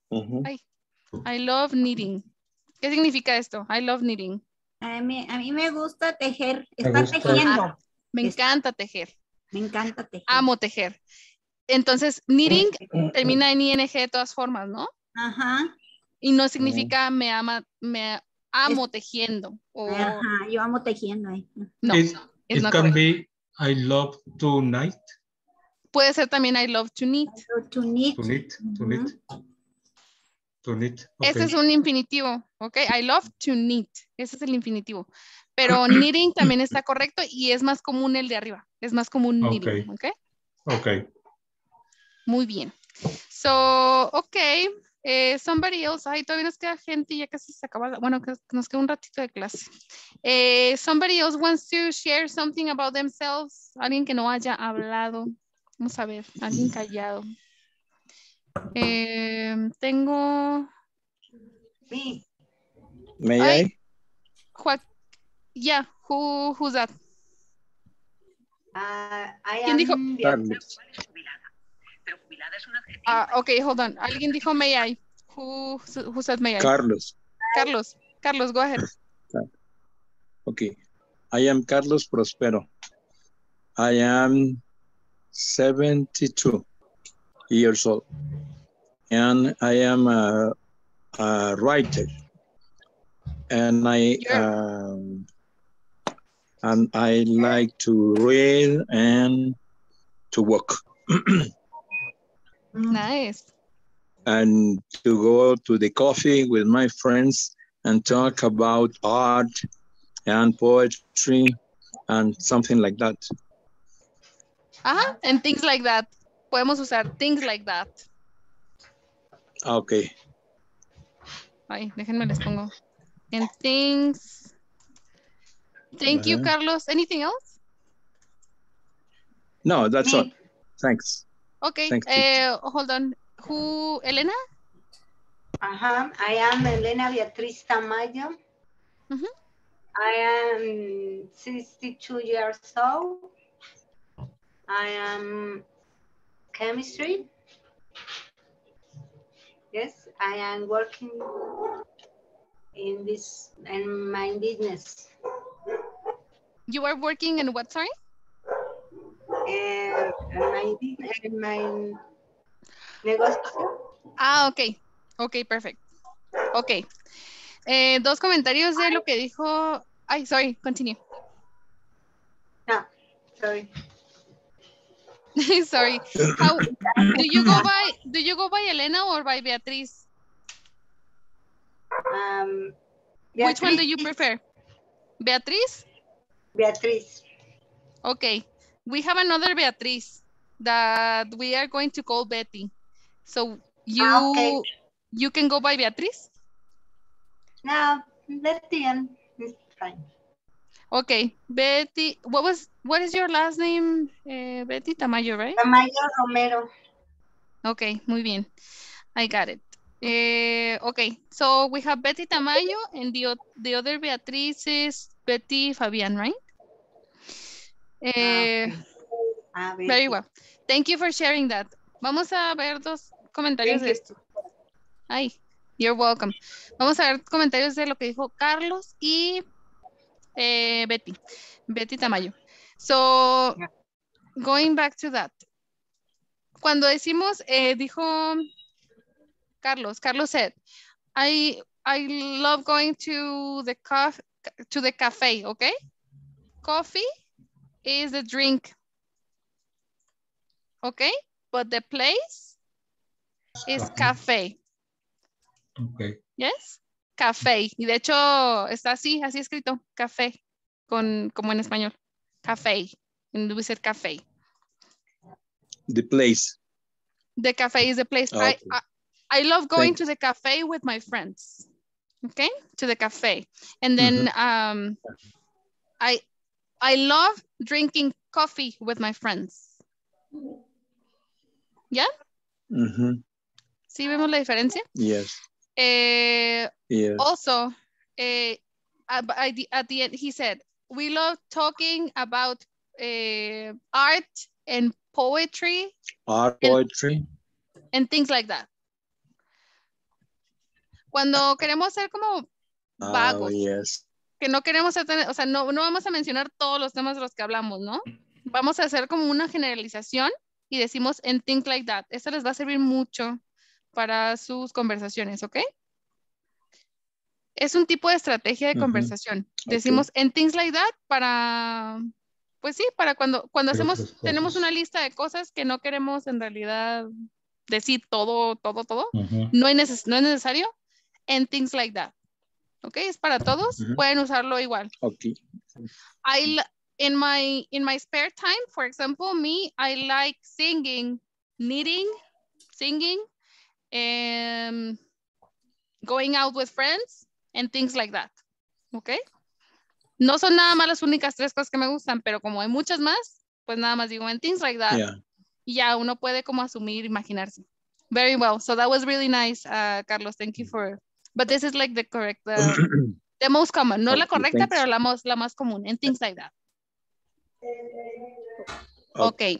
knitting. ¿Qué significa esto? I love knitting. A mí me gusta tejer. Está tejiendo. Me encanta tejer. Me encanta tejer. Amo tejer. Entonces, knitting termina en ing de todas formas, ¿no? Ajá. Y no significa me amo tejiendo. Ajá, yo amo tejiendo. No, it can be I love to knit. Puede ser también I love to knit. To knit. To knit. To knit. To knit. Ese Okay. es un infinitivo, ¿ok? I love to knit. Ese es el infinitivo. Pero knitting también está correcto y es más común el de arriba. Es más común knitting, ¿ok? Ok. Muy bien. So, ok. Somebody else. Ay, todavía nos queda gente y ya casi se acaba. Bueno, que nos queda un ratito de clase. Somebody else wants to share something about themselves. Alguien que no haya hablado. Vamos a ver. Alguien callado. Tengo... May I? Yeah, who's that? ¿Quién dijo? Carlos. Okay, hold on. Alguien dijo may I. Who said may I? Carlos. Carlos, go ahead. Okay. I am Carlos Prospero. I am 72 years old. And I am a writer. And I like to read and to walk. Nice. And to go to the coffee with my friends and talk about art and poetry and something like that. And things like that. Podemos usar things like that. Okay. Ay, déjenme les pongo. And things. Thank you, Carlos. Anything else? No, that's all. Thanks. Okay. Thank you. Hold on. Who, Elena? I am Elena Beatriz Tamayo. I am 62 years old. I am chemistry. Yes, I am working in my business. You are working in what, sorry? In my negocio. Okay. Okay, perfect. Okay. Dos comentarios de lo que dijo. Ay, sorry, continue. No, sorry. Sorry. How, do you go by Elena or by Beatriz? Which one do you prefer? Beatriz? Beatriz. Okay. We have another Beatriz that we are going to call Betty. So you can go by Beatriz? No, Betty is fine. Okay, Betty. What is your last name? Betty Tamayo, right? Tamayo Romero. Okay, muy bien. I got it. Okay, so we have Betty Tamayo and the other Beatriz is Betty Fabian, right? Very well. Thank you for sharing that. Vamos a ver dos comentarios de esto. Ay, you're welcome. Vamos a ver comentarios de lo que dijo Carlos y Betty Tamayo. So, going back to that. Cuando decimos, dijo Carlos said, I love going to the cafe, okay? Coffee is the drink, okay? But the place is cafe. Okay. Yes? Café. Y de hecho está así escrito, café, como en español. Café. And we said café. The place. The cafe is the place. Okay. I love going to the cafe with my friends. Okay? To the cafe. And then I love drinking coffee with my friends. ¿Ya? ¿Sí vemos la diferencia? Yes. Yes. Also, at the end, he said, we love talking about art and poetry. Poetry. And things like that. Cuando queremos ser como vagos. Yes. Que no queremos ser, o sea, no vamos a mencionar todos los temas de los que hablamos, ¿no? Vamos a hacer como una generalización y decimos and things like that. Esto les va a servir mucho para sus conversaciones, ¿ok? Es un tipo de estrategia de conversación. Decimos and things like that para Pues sí, para cuando tenemos una lista de cosas que no queremos en realidad decir todo, no es necesario, and things like that. Ok, es para todos, pueden usarlo igual. Okay. In my spare time, for example, I like singing, knitting, singing, going out with friends, and things like that. Ok. No son nada más las únicas 3 cosas que me gustan, pero como hay muchas más, pues nada más digo, and things like that. Yeah. Y ya uno puede como asumir, imaginarse. Very well. So that was really nice, Carlos. Thank you but this is like the correct, the most common. No la correcta, pero la más común, and things like that. Okay.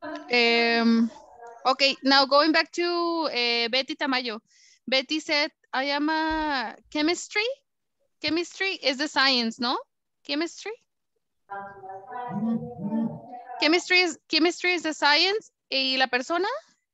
Okay, now going back to Betty Tamayo. Betty said, I am a chemistry. Chemistry is the science, no? Chemistry? Chemistry is the science. ¿Y la persona?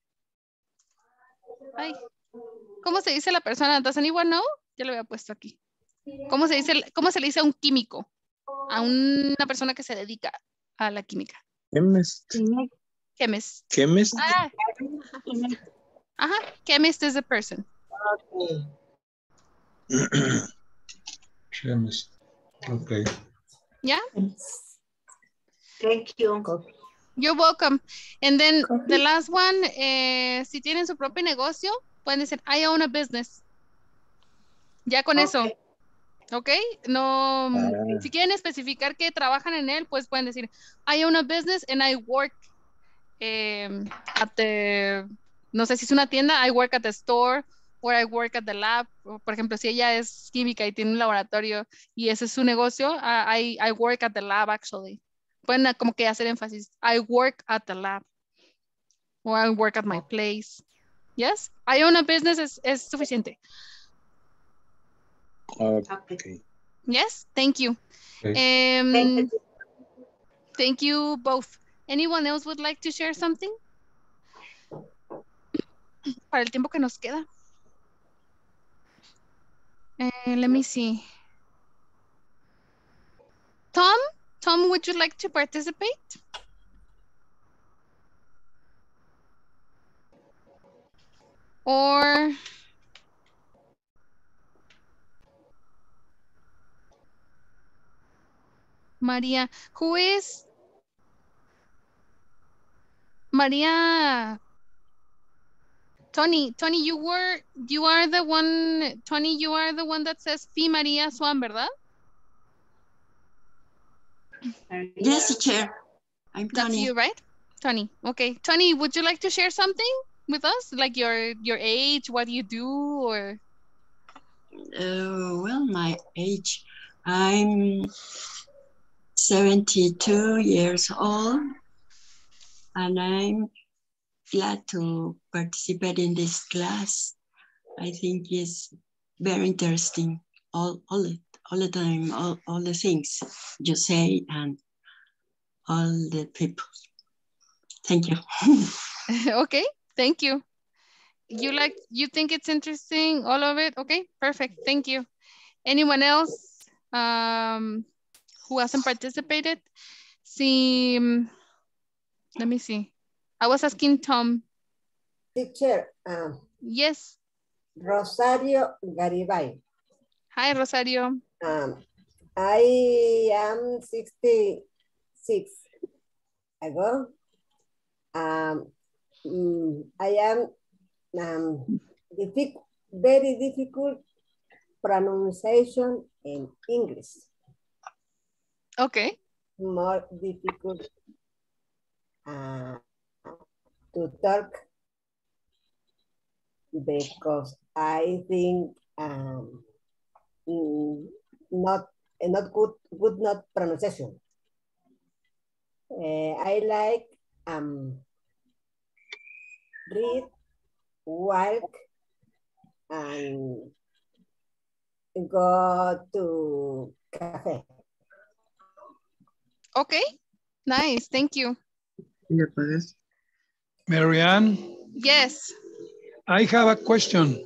Ay, ¿cómo se dice la persona? Does anyone know? Ya lo había puesto aquí. ¿Cómo se le dice a un químico? A una persona que se dedica a la química. Chemist. Chemist. Chemist. Ah. Ajá. Chemist is a person. Okay. Chemist. Okay. Yeah? Thank you. You're welcome. And then the last one, si tienen su propio negocio, pueden decir, I own a business. Ya con eso. ¿Ok? No, si quieren especificar que trabajan en él, pues pueden decir, I own a business and I work at the, no sé si es una tienda, I work at the store, or I work at the lab. Por ejemplo, si ella es química y tiene un laboratorio y ese es su negocio, I work at the lab actually. Pueden como que hacer énfasis, I work at the lab, or I work at my place. Yes? I own a business es suficiente. Okay. Yes, thank you. Okay. Thank you both. Anyone else would like to share something? Para el tiempo que nos queda. Let me see. Tom, would you like to participate? Or Maria, who is Maria? Tony, you are the one, Tony, you are the one that says Fi Maria Swan, ¿verdad? Yes, teacher. I'm Tony. That's you, right? Tony. Okay. Tony, would you like to share something with us? Like your age, what you do, or? Well, my age, I'm 72 years old, and I'm glad to participate in this class. I think it's very interesting. All the time, all the things you say and all the people. Thank you. Okay, thank you. You think it's interesting, all of it? Okay, perfect. Thank you. Anyone else who hasn't participated? See, let me see. I was asking Tom. Teacher. Yes. Rosario Garibay. Hi, Rosario. I am 66 ago. I am very difficult pronunciation in English. Okay. More difficult to talk because I think not good not pronunciation. I like read, walk, and go to cafe. Okay, nice, thank you. Marianne? Yes. I have a question.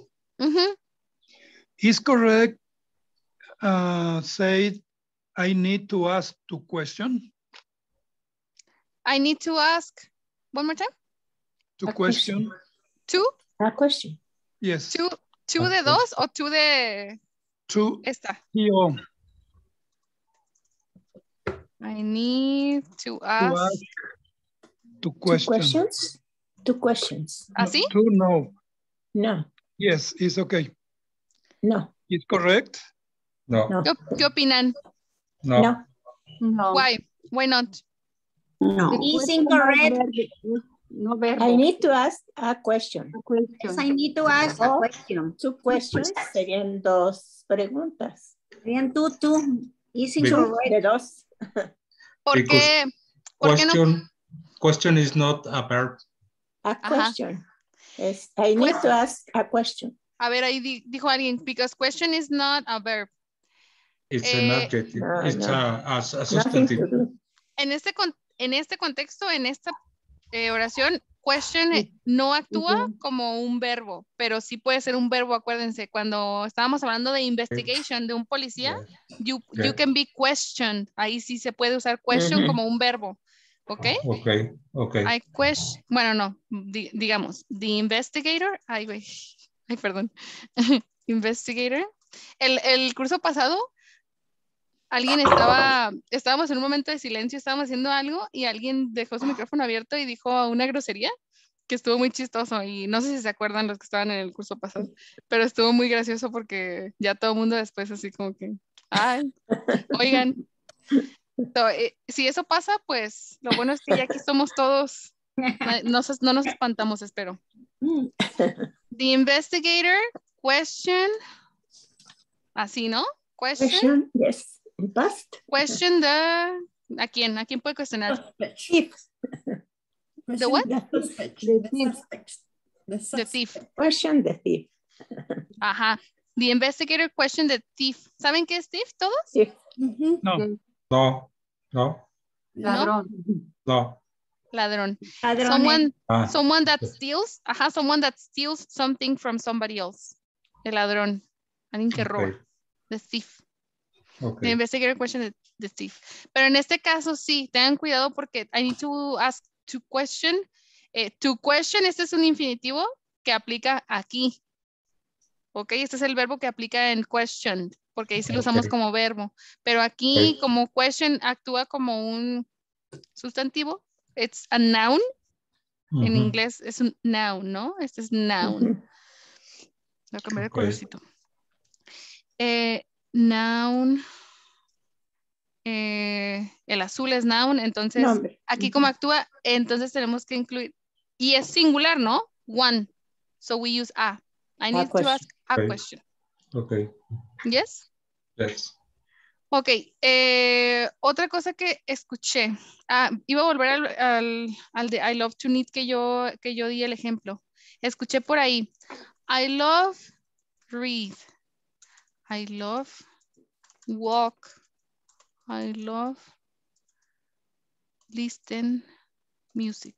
Is correct say I need to ask 2 questions? I need to ask one more time. To question. Two? A question. Yes. Two de dos o two de esta. Yo. I need to ask. Two questions. Two questions. ¿Así? Two, no. No. Yes, it's okay. No. It's correct? No. No. ¿Qué opinan? No. No. Why? Why not? No. It's incorrect. No verbo. I need to ask a question. Yes, I need to ask a question. Two questions serían dos preguntas. Serían two. It's incorrect. De dos. ¿Por qué? ¿Por qué no? Question is not a verb. A question. Yes, I need to ask a question. A ver, ahí dijo alguien, because question is not a verb. It's an adjective. No, it's no. a substantive. En este contexto, en esta oración, question no actúa como un verbo, pero sí puede ser un verbo, acuérdense. Cuando estábamos hablando de investigation de un policía, you can be questioned. Ahí sí se puede usar question como un verbo. ¿Ok? Ok. I question, bueno, no, digamos, the investigator, ay, perdón, investigator. El curso pasado, estábamos en un momento de silencio, estábamos haciendo algo y alguien dejó su micrófono abierto y dijo una grosería que estuvo muy chistoso y no sé si se acuerdan los que estaban en el curso pasado, pero estuvo muy gracioso porque ya todo el mundo después así como que, ay, oigan. So, si eso pasa, pues lo bueno es que ya aquí somos todos, no nos espantamos, espero. The investigator question, así, ¿no? Question, yes. Past. Question ¿a quién? ¿A quién puede cuestionar? Thief. The what? The thief. Question the thief. Ajá. The investigator question the thief. ¿Saben qué es thief todos? Thief. No. No. Ladrón. No. Ladrón. Ladrón. Someone that steals. Ajá, someone that steals something from somebody else. El ladrón. Alguien que roba. The thief. Okay. The investigator question the thief. Pero en este caso sí, tengan cuidado porque I need to ask to question. To question, este es un infinitivo que aplica aquí. Ok, este es el verbo que aplica en question, porque ahí sí lo usamos como verbo. Pero aquí como question actúa como un sustantivo. It's a noun. En inglés es un noun, ¿no? Este es noun. Voy a cambiar el colorcito. Noun. El azul es noun, entonces aquí como actúa, entonces tenemos que incluir, y es singular, ¿no? One. So we use a. I need to ask a question. Okay. Yes? Yes. Ok, otra cosa que escuché, iba a volver al de I love to knit que yo di el ejemplo. Escuché por ahí, I love read, I love walk, I love listen music.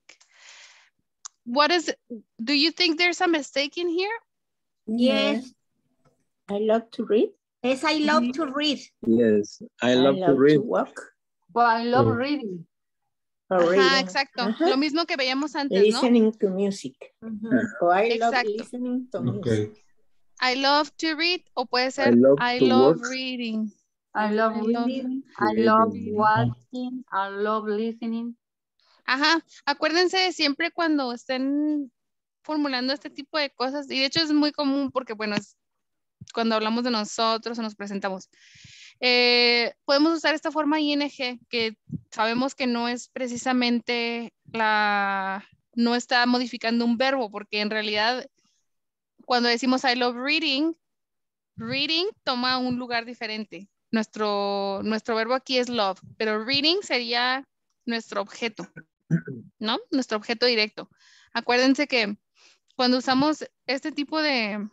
Do you think there's a mistake in here? Yes. I love to read. Yes, I love to read. Yes, I love to read. To walk. Well, I love reading. Ajá, exacto. Lo mismo que veíamos antes, listening ¿no? to music. O I love listening to music. I love to read o puede ser I love reading. I love reading. I love watching. I love listening. Ajá, acuérdense siempre cuando estén formulando este tipo de cosas, y de hecho es muy común porque, bueno, es cuando hablamos de nosotros o nos presentamos. Podemos usar esta forma ing, que sabemos que no es precisamente no está modificando un verbo, porque en realidad cuando decimos I love reading, reading toma un lugar diferente. Nuestro verbo aquí es love, pero reading sería nuestro objeto, ¿no? Nuestro objeto directo. Acuérdense que cuando usamos este tipo de...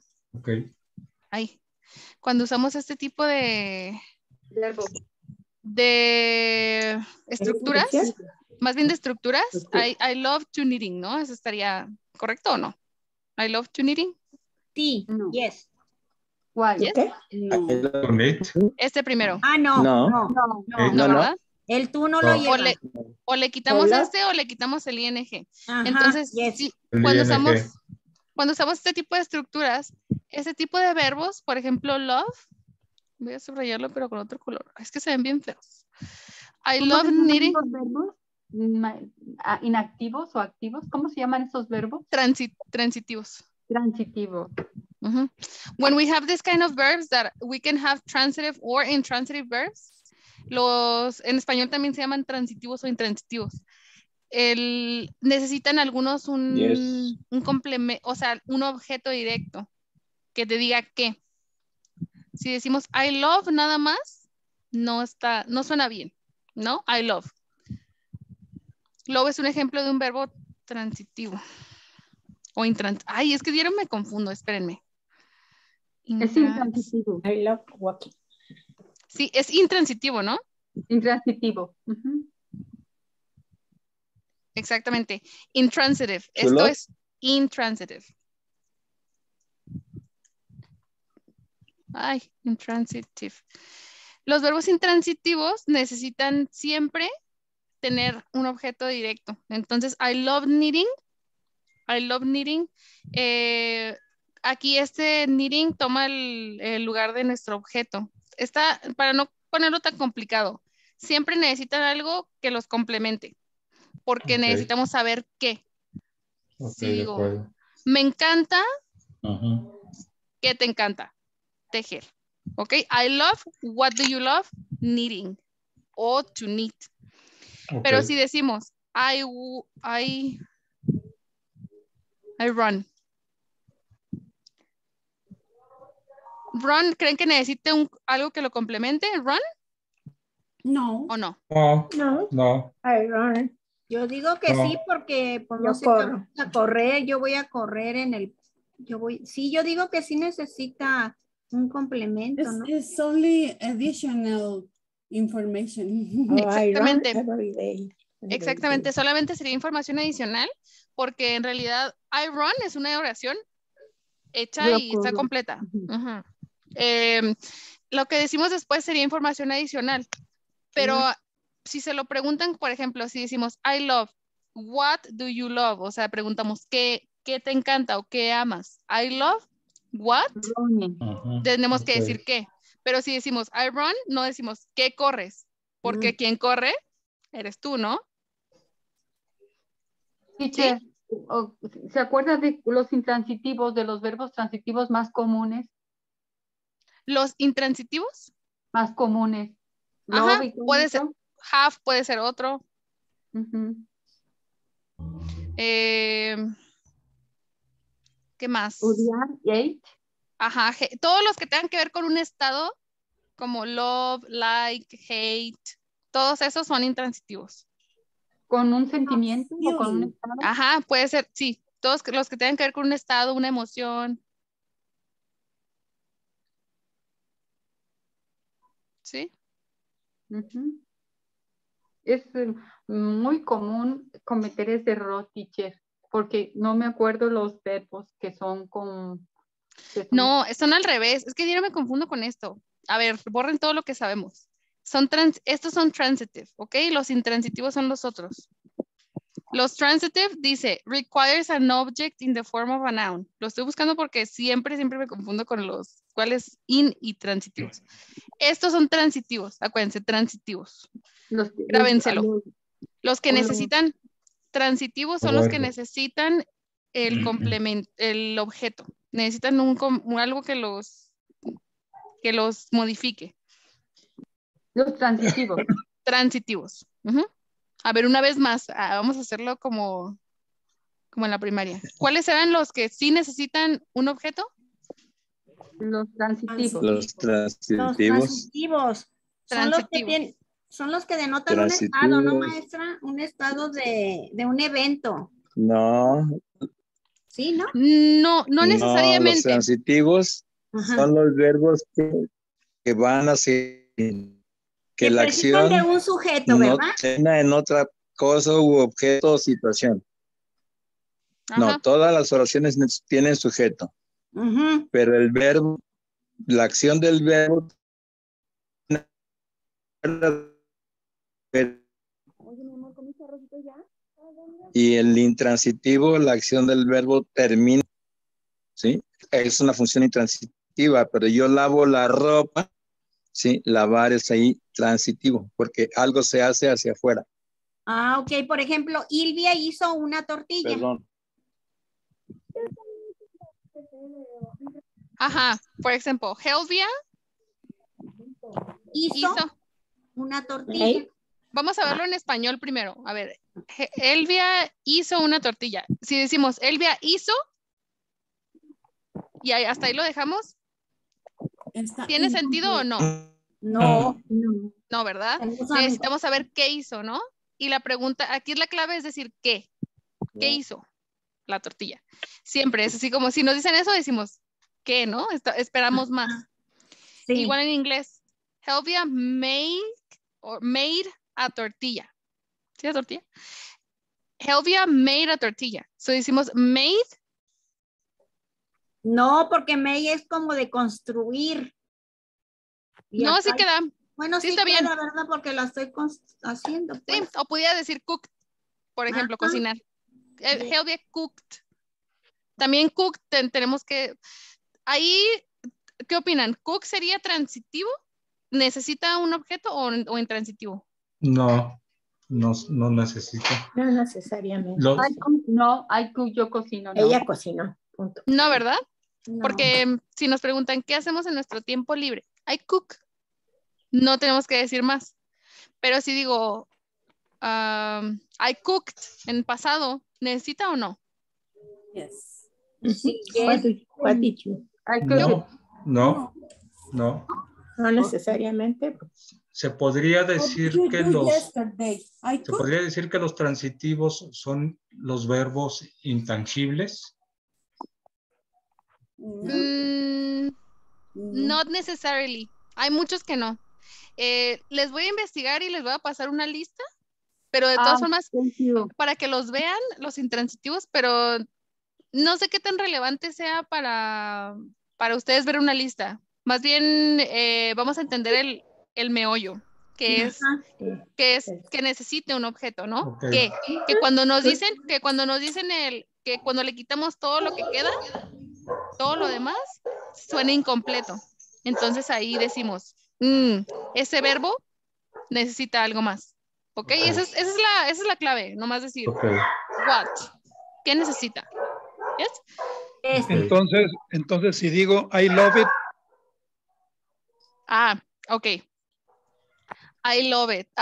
cuando usamos este tipo de estructuras, más bien de estructuras, I love to knitting, ¿no? ¿Eso estaría correcto o no? I love to knitting. Sí, yes. ¿Cuál? Yes? No. Este primero. No. No, ¿verdad? El tú no lo lleva. O le quitamos o le quitamos el ing. Ajá, entonces, yes. sí, cuando usamos este tipo de estructuras, ese tipo de verbos, por ejemplo, love, voy a subrayarlo pero con otro color. Es que se ven bien feos. I love knitting. ¿Los verbos inactivos o activos? ¿Cómo se llaman esos verbos? Transitivos. Transitivo. When we have this kind of verbs that we can have transitive or intransitive verbs, en español también se llaman transitivos o intransitivos. Necesitan algunos un complemento, o sea, un objeto directo que te diga qué. Si decimos I love nada más, no suena bien, ¿no? I love. Love es un ejemplo de un verbo transitivo. O intransitivo. Ay, es que dieron me confundo, espérenme. Es intransitivo. I love walking. Sí, es intransitivo, ¿no? Intransitivo. Exactamente. Intransitive. Esto es intransitive. Ay, intransitive. Los verbos intransitivos necesitan siempre tener un objeto directo. Entonces, I love knitting. I love knitting. Aquí este knitting toma el lugar de nuestro objeto. Para no ponerlo tan complicado, siempre necesitan algo que los complemente, porque necesitamos saber qué. Si digo, me encanta, ¿qué te encanta? Tejer. ¿Ok? I love, what do you love? Knitting. O to knit. Pero si decimos, I run. Run, ¿creen que necesite algo que lo complemente? ¿Run? No. ¿O no? No. I run. Yo digo que sí, porque pues, no sé cómo a correr, yo voy a correr sí, yo digo que sí necesita un complemento, ¿no? It's only additional information. Exactamente. Every day. Exactamente, solamente sería información adicional, porque en realidad I run es una oración hecha y está completa. Lo que decimos después sería información adicional, pero si se lo preguntan, por ejemplo, si decimos I love, what do you love? O sea, preguntamos ¿qué te encanta o qué amas? I love, what? Tenemos que decir qué. Pero si decimos I run, no decimos ¿qué corres? Porque quien corre eres tú, ¿no? Teacher, ¿se acuerdan de los intransitivos, de los verbos transitivos más comunes? ¿Los intransitivos? Más comunes. Ajá, puede ser, have puede ser otro. ¿Qué más? Odiar, hate. Ajá, todos los que tengan que ver con un estado, como love, like, hate, todos esos son intransitivos. ¿Con un sentimiento o con un estado? Ajá, puede ser, sí. Todos los que tengan que ver con un estado, una emoción. ¿Sí? Es muy común cometer ese error, teacher, porque no me acuerdo los verbos que son con... No, son al revés. Es que yo no me confundo con esto. A ver, borren todo lo que sabemos. Estos son transitive, ¿ok? Los intransitivos son los otros. Los transitive dice, requires an object in the form of a noun. Lo estoy buscando porque siempre me confundo con los cuales y transitivos. Estos son transitivos, acuérdense, transitivos. Grábenselo. Los que necesitan transitivos son los que necesitan el complemento, el objeto. Necesitan algo que los modifique. Los transitivos. Transitivos. A ver, una vez más, vamos a hacerlo como en la primaria. ¿Cuáles eran los que sí necesitan un objeto? Los transitivos. Los transitivos. Los transitivos. Son los que denotan un estado, ¿no, maestra? Un estado de un evento. No. ¿Sí, no? No necesariamente. No, los transitivos son los verbos que van a ser... Que la acción de un sujeto, ¿verdad? No termina en otra cosa u objeto o situación. No, todas las oraciones tienen sujeto. Pero el verbo, la acción del verbo Y el intransitivo, la acción del verbo termina, ¿sí? Es una función intransitiva, pero yo lavo la ropa, ¿sí? Lavar es ahí transitivo, porque algo se hace hacia afuera. Ah, ok. Por ejemplo, Ilvia hizo una tortilla. Perdón. Ajá, por ejemplo, Helvia hizo una tortilla. Vamos a verlo en español primero. A ver, Elvia hizo una tortilla. Si decimos Elvia hizo, y hasta ahí lo dejamos. ¿Tiene sentido o no? No. No, ¿verdad? Necesitamos saber qué hizo, ¿no? Y la pregunta, aquí la clave es decir qué. ¿Qué hizo la tortilla? Siempre es así como si nos dicen eso, decimos ¿qué, no? Esperamos más. Sí. Igual en inglés. Helvia made a tortilla. ¿Sí la tortilla? Helvia made a tortilla. So decimos made. No, porque made es como de construir. Y no, sí queda. Bueno, sí está bien. La verdad, porque la estoy haciendo. Pues. Sí, o pudiera decir cooked, por ejemplo, cocinar. Helvia cooked. También cooked tenemos que... Ahí, ¿qué opinan? ¿Cook sería transitivo? ¿Necesita un objeto o intransitivo? No necesita. No necesariamente. I cook, yo cocino. No. Ella cocinó, punto. No, ¿verdad? No. Porque si nos preguntan, ¿qué hacemos en nuestro tiempo libre? I cook. No tenemos que decir más. Pero si digo, I cooked en pasado, ¿necesita o no? Yes. Sí, yes. What did you? No necesariamente. Se podría decir que los transitivos son los verbos intangibles. Not necessarily. Hay muchos que no. Les voy a investigar y les voy a pasar una lista, pero de todas formas, para que los vean, los intransitivos, pero no sé qué tan relevante sea para ustedes ver una lista. Más bien vamos a entender el meollo, que es que necesite un objeto, ¿no? Okay. Que cuando nos dicen que cuando le quitamos todo lo que queda, todo lo demás suena incompleto. Entonces ahí decimos, ese verbo necesita algo más. ¿Ok? Esa es la clave, nomás decir, what? ¿Qué necesita? ¿Yes? Entonces si digo I love it. Ok. I love it.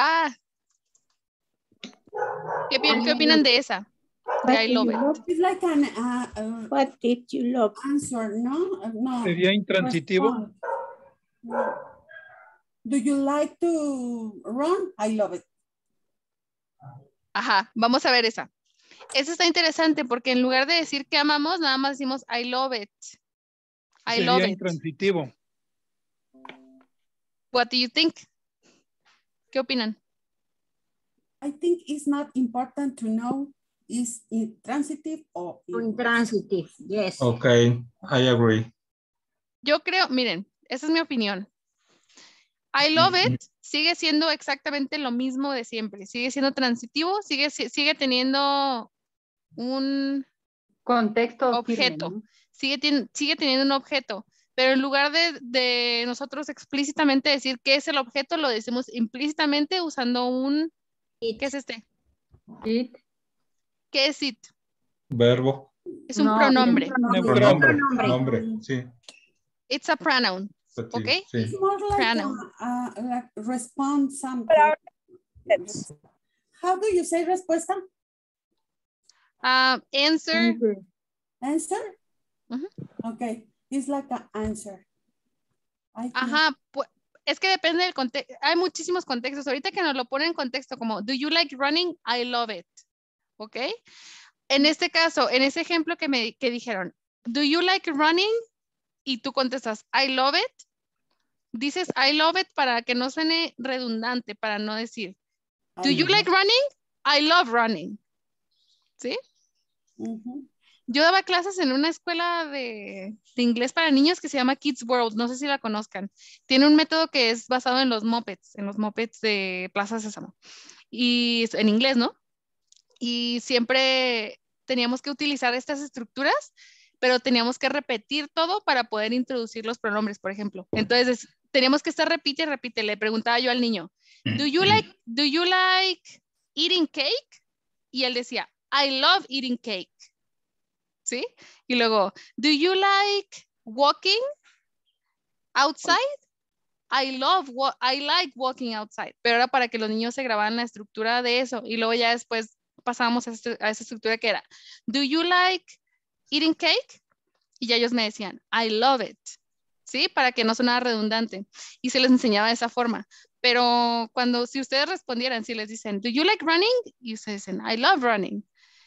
¿Qué opinan de esa? De I love it. It's like an what did you love? Answer, no? No. Sería intransitivo. Do you like to run? I love it. Ajá, vamos a ver esa. Esa está interesante porque en lugar de decir que amamos, nada más decimos I love it. Sería intransitivo. What do you think? ¿Qué opinan? I think it's not important to know is intransitive or intransitive. Yes. Okay, I agree. Yo creo, miren, esa es mi opinión. I love it sigue siendo exactamente lo mismo de siempre. Sigue siendo transitivo, sigue teniendo un contexto objeto. Firme, ¿no? Sigue teniendo un objeto. Pero en lugar de nosotros explícitamente decir qué es el objeto, lo decimos implícitamente usando un... It. ¿Qué es este? It. ¿Qué es it? Verbo. Es un pronombre. Pronombre, sí. It's a pronoun. ¿Ok? Sí. It's more like pronoun. Like respond something. How do you say respuesta? Answer. Answer? Okay. It's like an answer. Ajá, pues, es que depende del contexto. Hay muchísimos contextos. Ahorita que nos lo ponen en contexto como, do you like running? I love it. ¿Ok? En este caso, en ese ejemplo que dijeron, do you like running? Y tú contestas, I love it. Dices, I love it para que no suene redundante, para no decir, do you like running? I love running. ¿Sí? Yo daba clases en una escuela de inglés para niños que se llama Kids World, no sé si la conozcan. Tiene un método que es basado en los mopeds de Plaza Sésamo. Y en inglés, ¿no? Y siempre teníamos que utilizar estas estructuras, pero teníamos que repetir todo para poder introducir los pronombres, por ejemplo. Entonces, teníamos que estar repite y repite. Le preguntaba yo al niño, do you like eating cake? Y él decía, I love eating cake. ¿Sí? Y luego, do you like walking outside? I like walking outside. Pero era para que los niños se grabaran la estructura de eso. Y luego ya después pasábamos a esa estructura que era, do you like eating cake? Y ya ellos me decían, I love it. ¿Sí? Para que no sonara redundante. Y se les enseñaba de esa forma. Pero si ustedes respondieran, si les dicen, do you like running? Y ustedes dicen, I love running.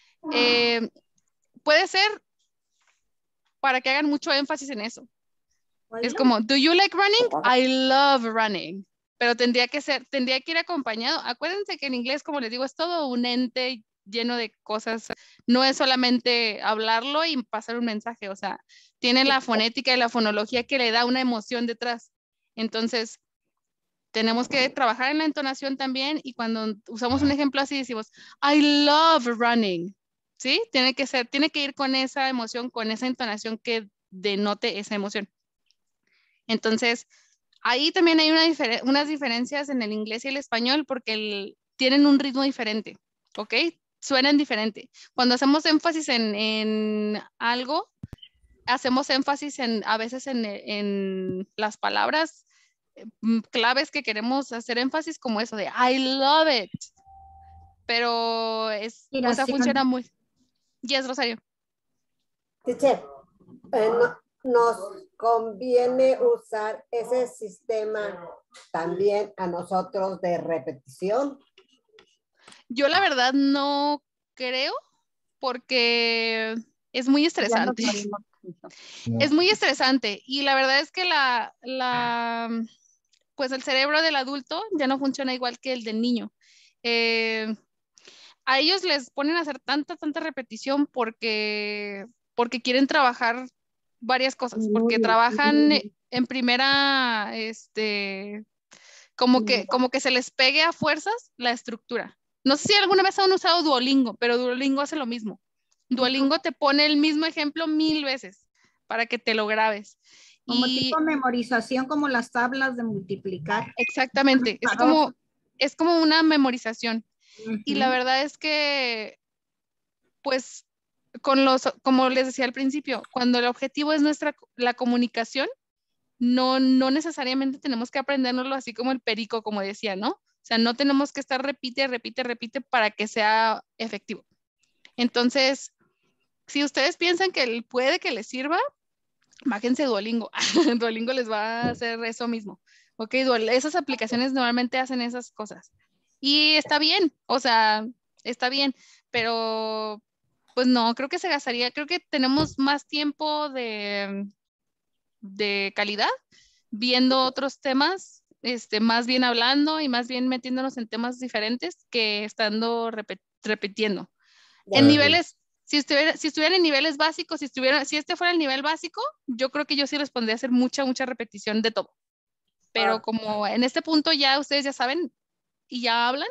Puede ser para que hagan mucho énfasis en eso. Es como, do you like running? I love running. Pero tendría que ir acompañado. Acuérdense que en inglés, como les digo, es todo un ente lleno de cosas. No es solamente hablarlo y pasar un mensaje. O sea, tiene la fonética y la fonología que le da una emoción detrás. Entonces, tenemos que trabajar en la entonación también. Y cuando usamos un ejemplo así, decimos, I love running. ¿Sí? Tiene que ir con esa emoción, con esa entonación que denote esa emoción. Entonces, ahí también hay unas diferencias en el inglés y el español porque tienen un ritmo diferente, ¿ok? Suenan diferente. Cuando hacemos énfasis en algo, hacemos énfasis a veces en las palabras claves que queremos hacer énfasis como eso de I love it. Pero funciona muy... Yes, Rosario. Teacher, nos conviene usar ese sistema también a nosotros de repetición. Yo la verdad no creo porque es muy estresante. Es muy estresante y la verdad es que pues el cerebro del adulto ya no funciona igual que el del niño. A ellos les ponen a hacer tanta repetición porque quieren trabajar varias cosas, porque trabajan en primera, como que se les pegue a fuerzas la estructura. No sé si alguna vez han usado Duolingo, pero Duolingo hace lo mismo. Duolingo te pone el mismo ejemplo 1000 veces para que te lo grabes. Como tipo memorización, como las tablas de multiplicar. Exactamente, es como una memorización. Y la verdad es que, pues, como les decía al principio, cuando el objetivo es la comunicación, no necesariamente tenemos que aprendérnoslo así como el perico, como decía, ¿no? O sea, no tenemos que estar repite para que sea efectivo. Entonces, si ustedes piensan que puede que les sirva, bájense Duolingo. Duolingo les va a hacer eso mismo. Ok, esas aplicaciones normalmente hacen esas cosas. Y está bien, o sea, está bien, pero pues no, creo que se gastaría, creo que tenemos más tiempo de calidad viendo otros temas, más bien hablando y más bien metiéndonos en temas diferentes que estando repitiendo. En niveles, si estuvieran en niveles básicos, si este fuera el nivel básico, yo creo que yo sí les pondría a hacer mucha repetición de todo. Pero como en este punto ya ustedes ya saben y ya hablan,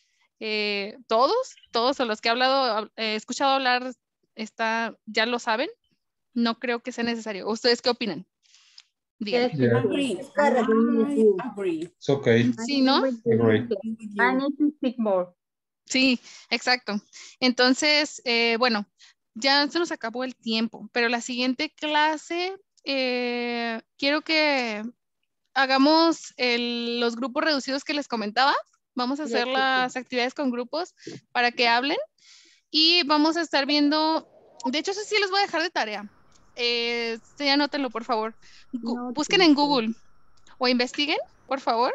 todos los que he escuchado hablar ya lo saben, no creo que sea necesario. ¿Ustedes qué opinan? Díganme. Yeah. Agree. It's okay. Sí, ¿no? Agree. I need to speak more. Sí, exacto. Entonces, bueno, ya se nos acabó el tiempo, pero la siguiente clase quiero que hagamos los grupos reducidos que les comentaba. Vamos a hacer las actividades con grupos para que hablen y vamos a estar viendo, de hecho eso sí les voy a dejar de tarea. Anótenlo, por favor. Busquen en Google o investiguen, por favor.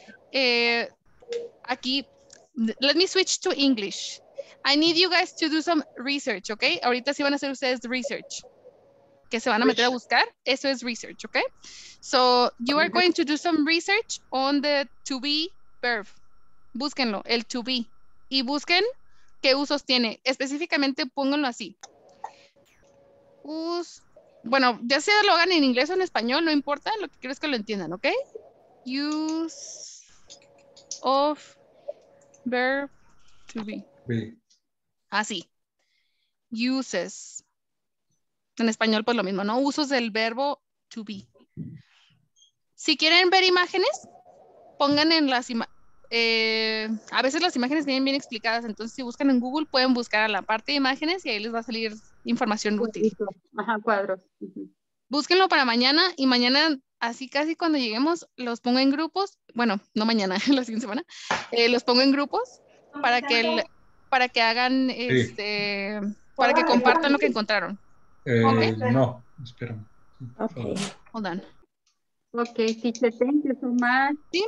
Aquí, let me switch to English. I need you guys to do some research, ¿ok? Ahorita sí van a hacer ustedes research. Que se van a meter a buscar. Eso es research, ¿ok? So, you are going to do some research on the to be verb. Búsquenlo, el to be. Y busquen qué usos tiene. Específicamente, pónganlo así. Bueno, ya sea lo hagan en inglés o en español, no importa, lo que quiero es que lo entiendan, ¿ok? Use of verb to be. Así. Uses. En español, pues lo mismo, ¿no? Usos del verbo to be. Si quieren ver imágenes, pongan en las a veces las imágenes vienen bien explicadas, entonces si buscan en Google pueden buscar a la parte de imágenes y ahí les va a salir información útil. Ajá, cuadros. Búsquenlo para mañana y mañana, así casi cuando lleguemos, los pongo en grupos. Bueno, no mañana, la siguiente semana. Los pongo en grupos para que hagan, para que compartan lo que encontraron. ¿Okay? No, espérame. Okay. Hold on. Okay, teacher, thank you so much. Sí.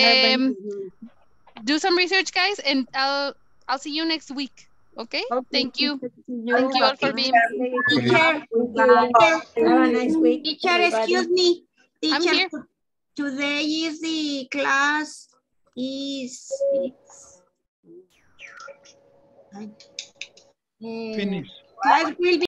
Do some research, guys, and I'll see you next week. Okay? Thank you. Thank you all for being. Teacher, Have a nice week. Teacher, excuse me. I'm Teacher, here. today is the class is Finish. class will be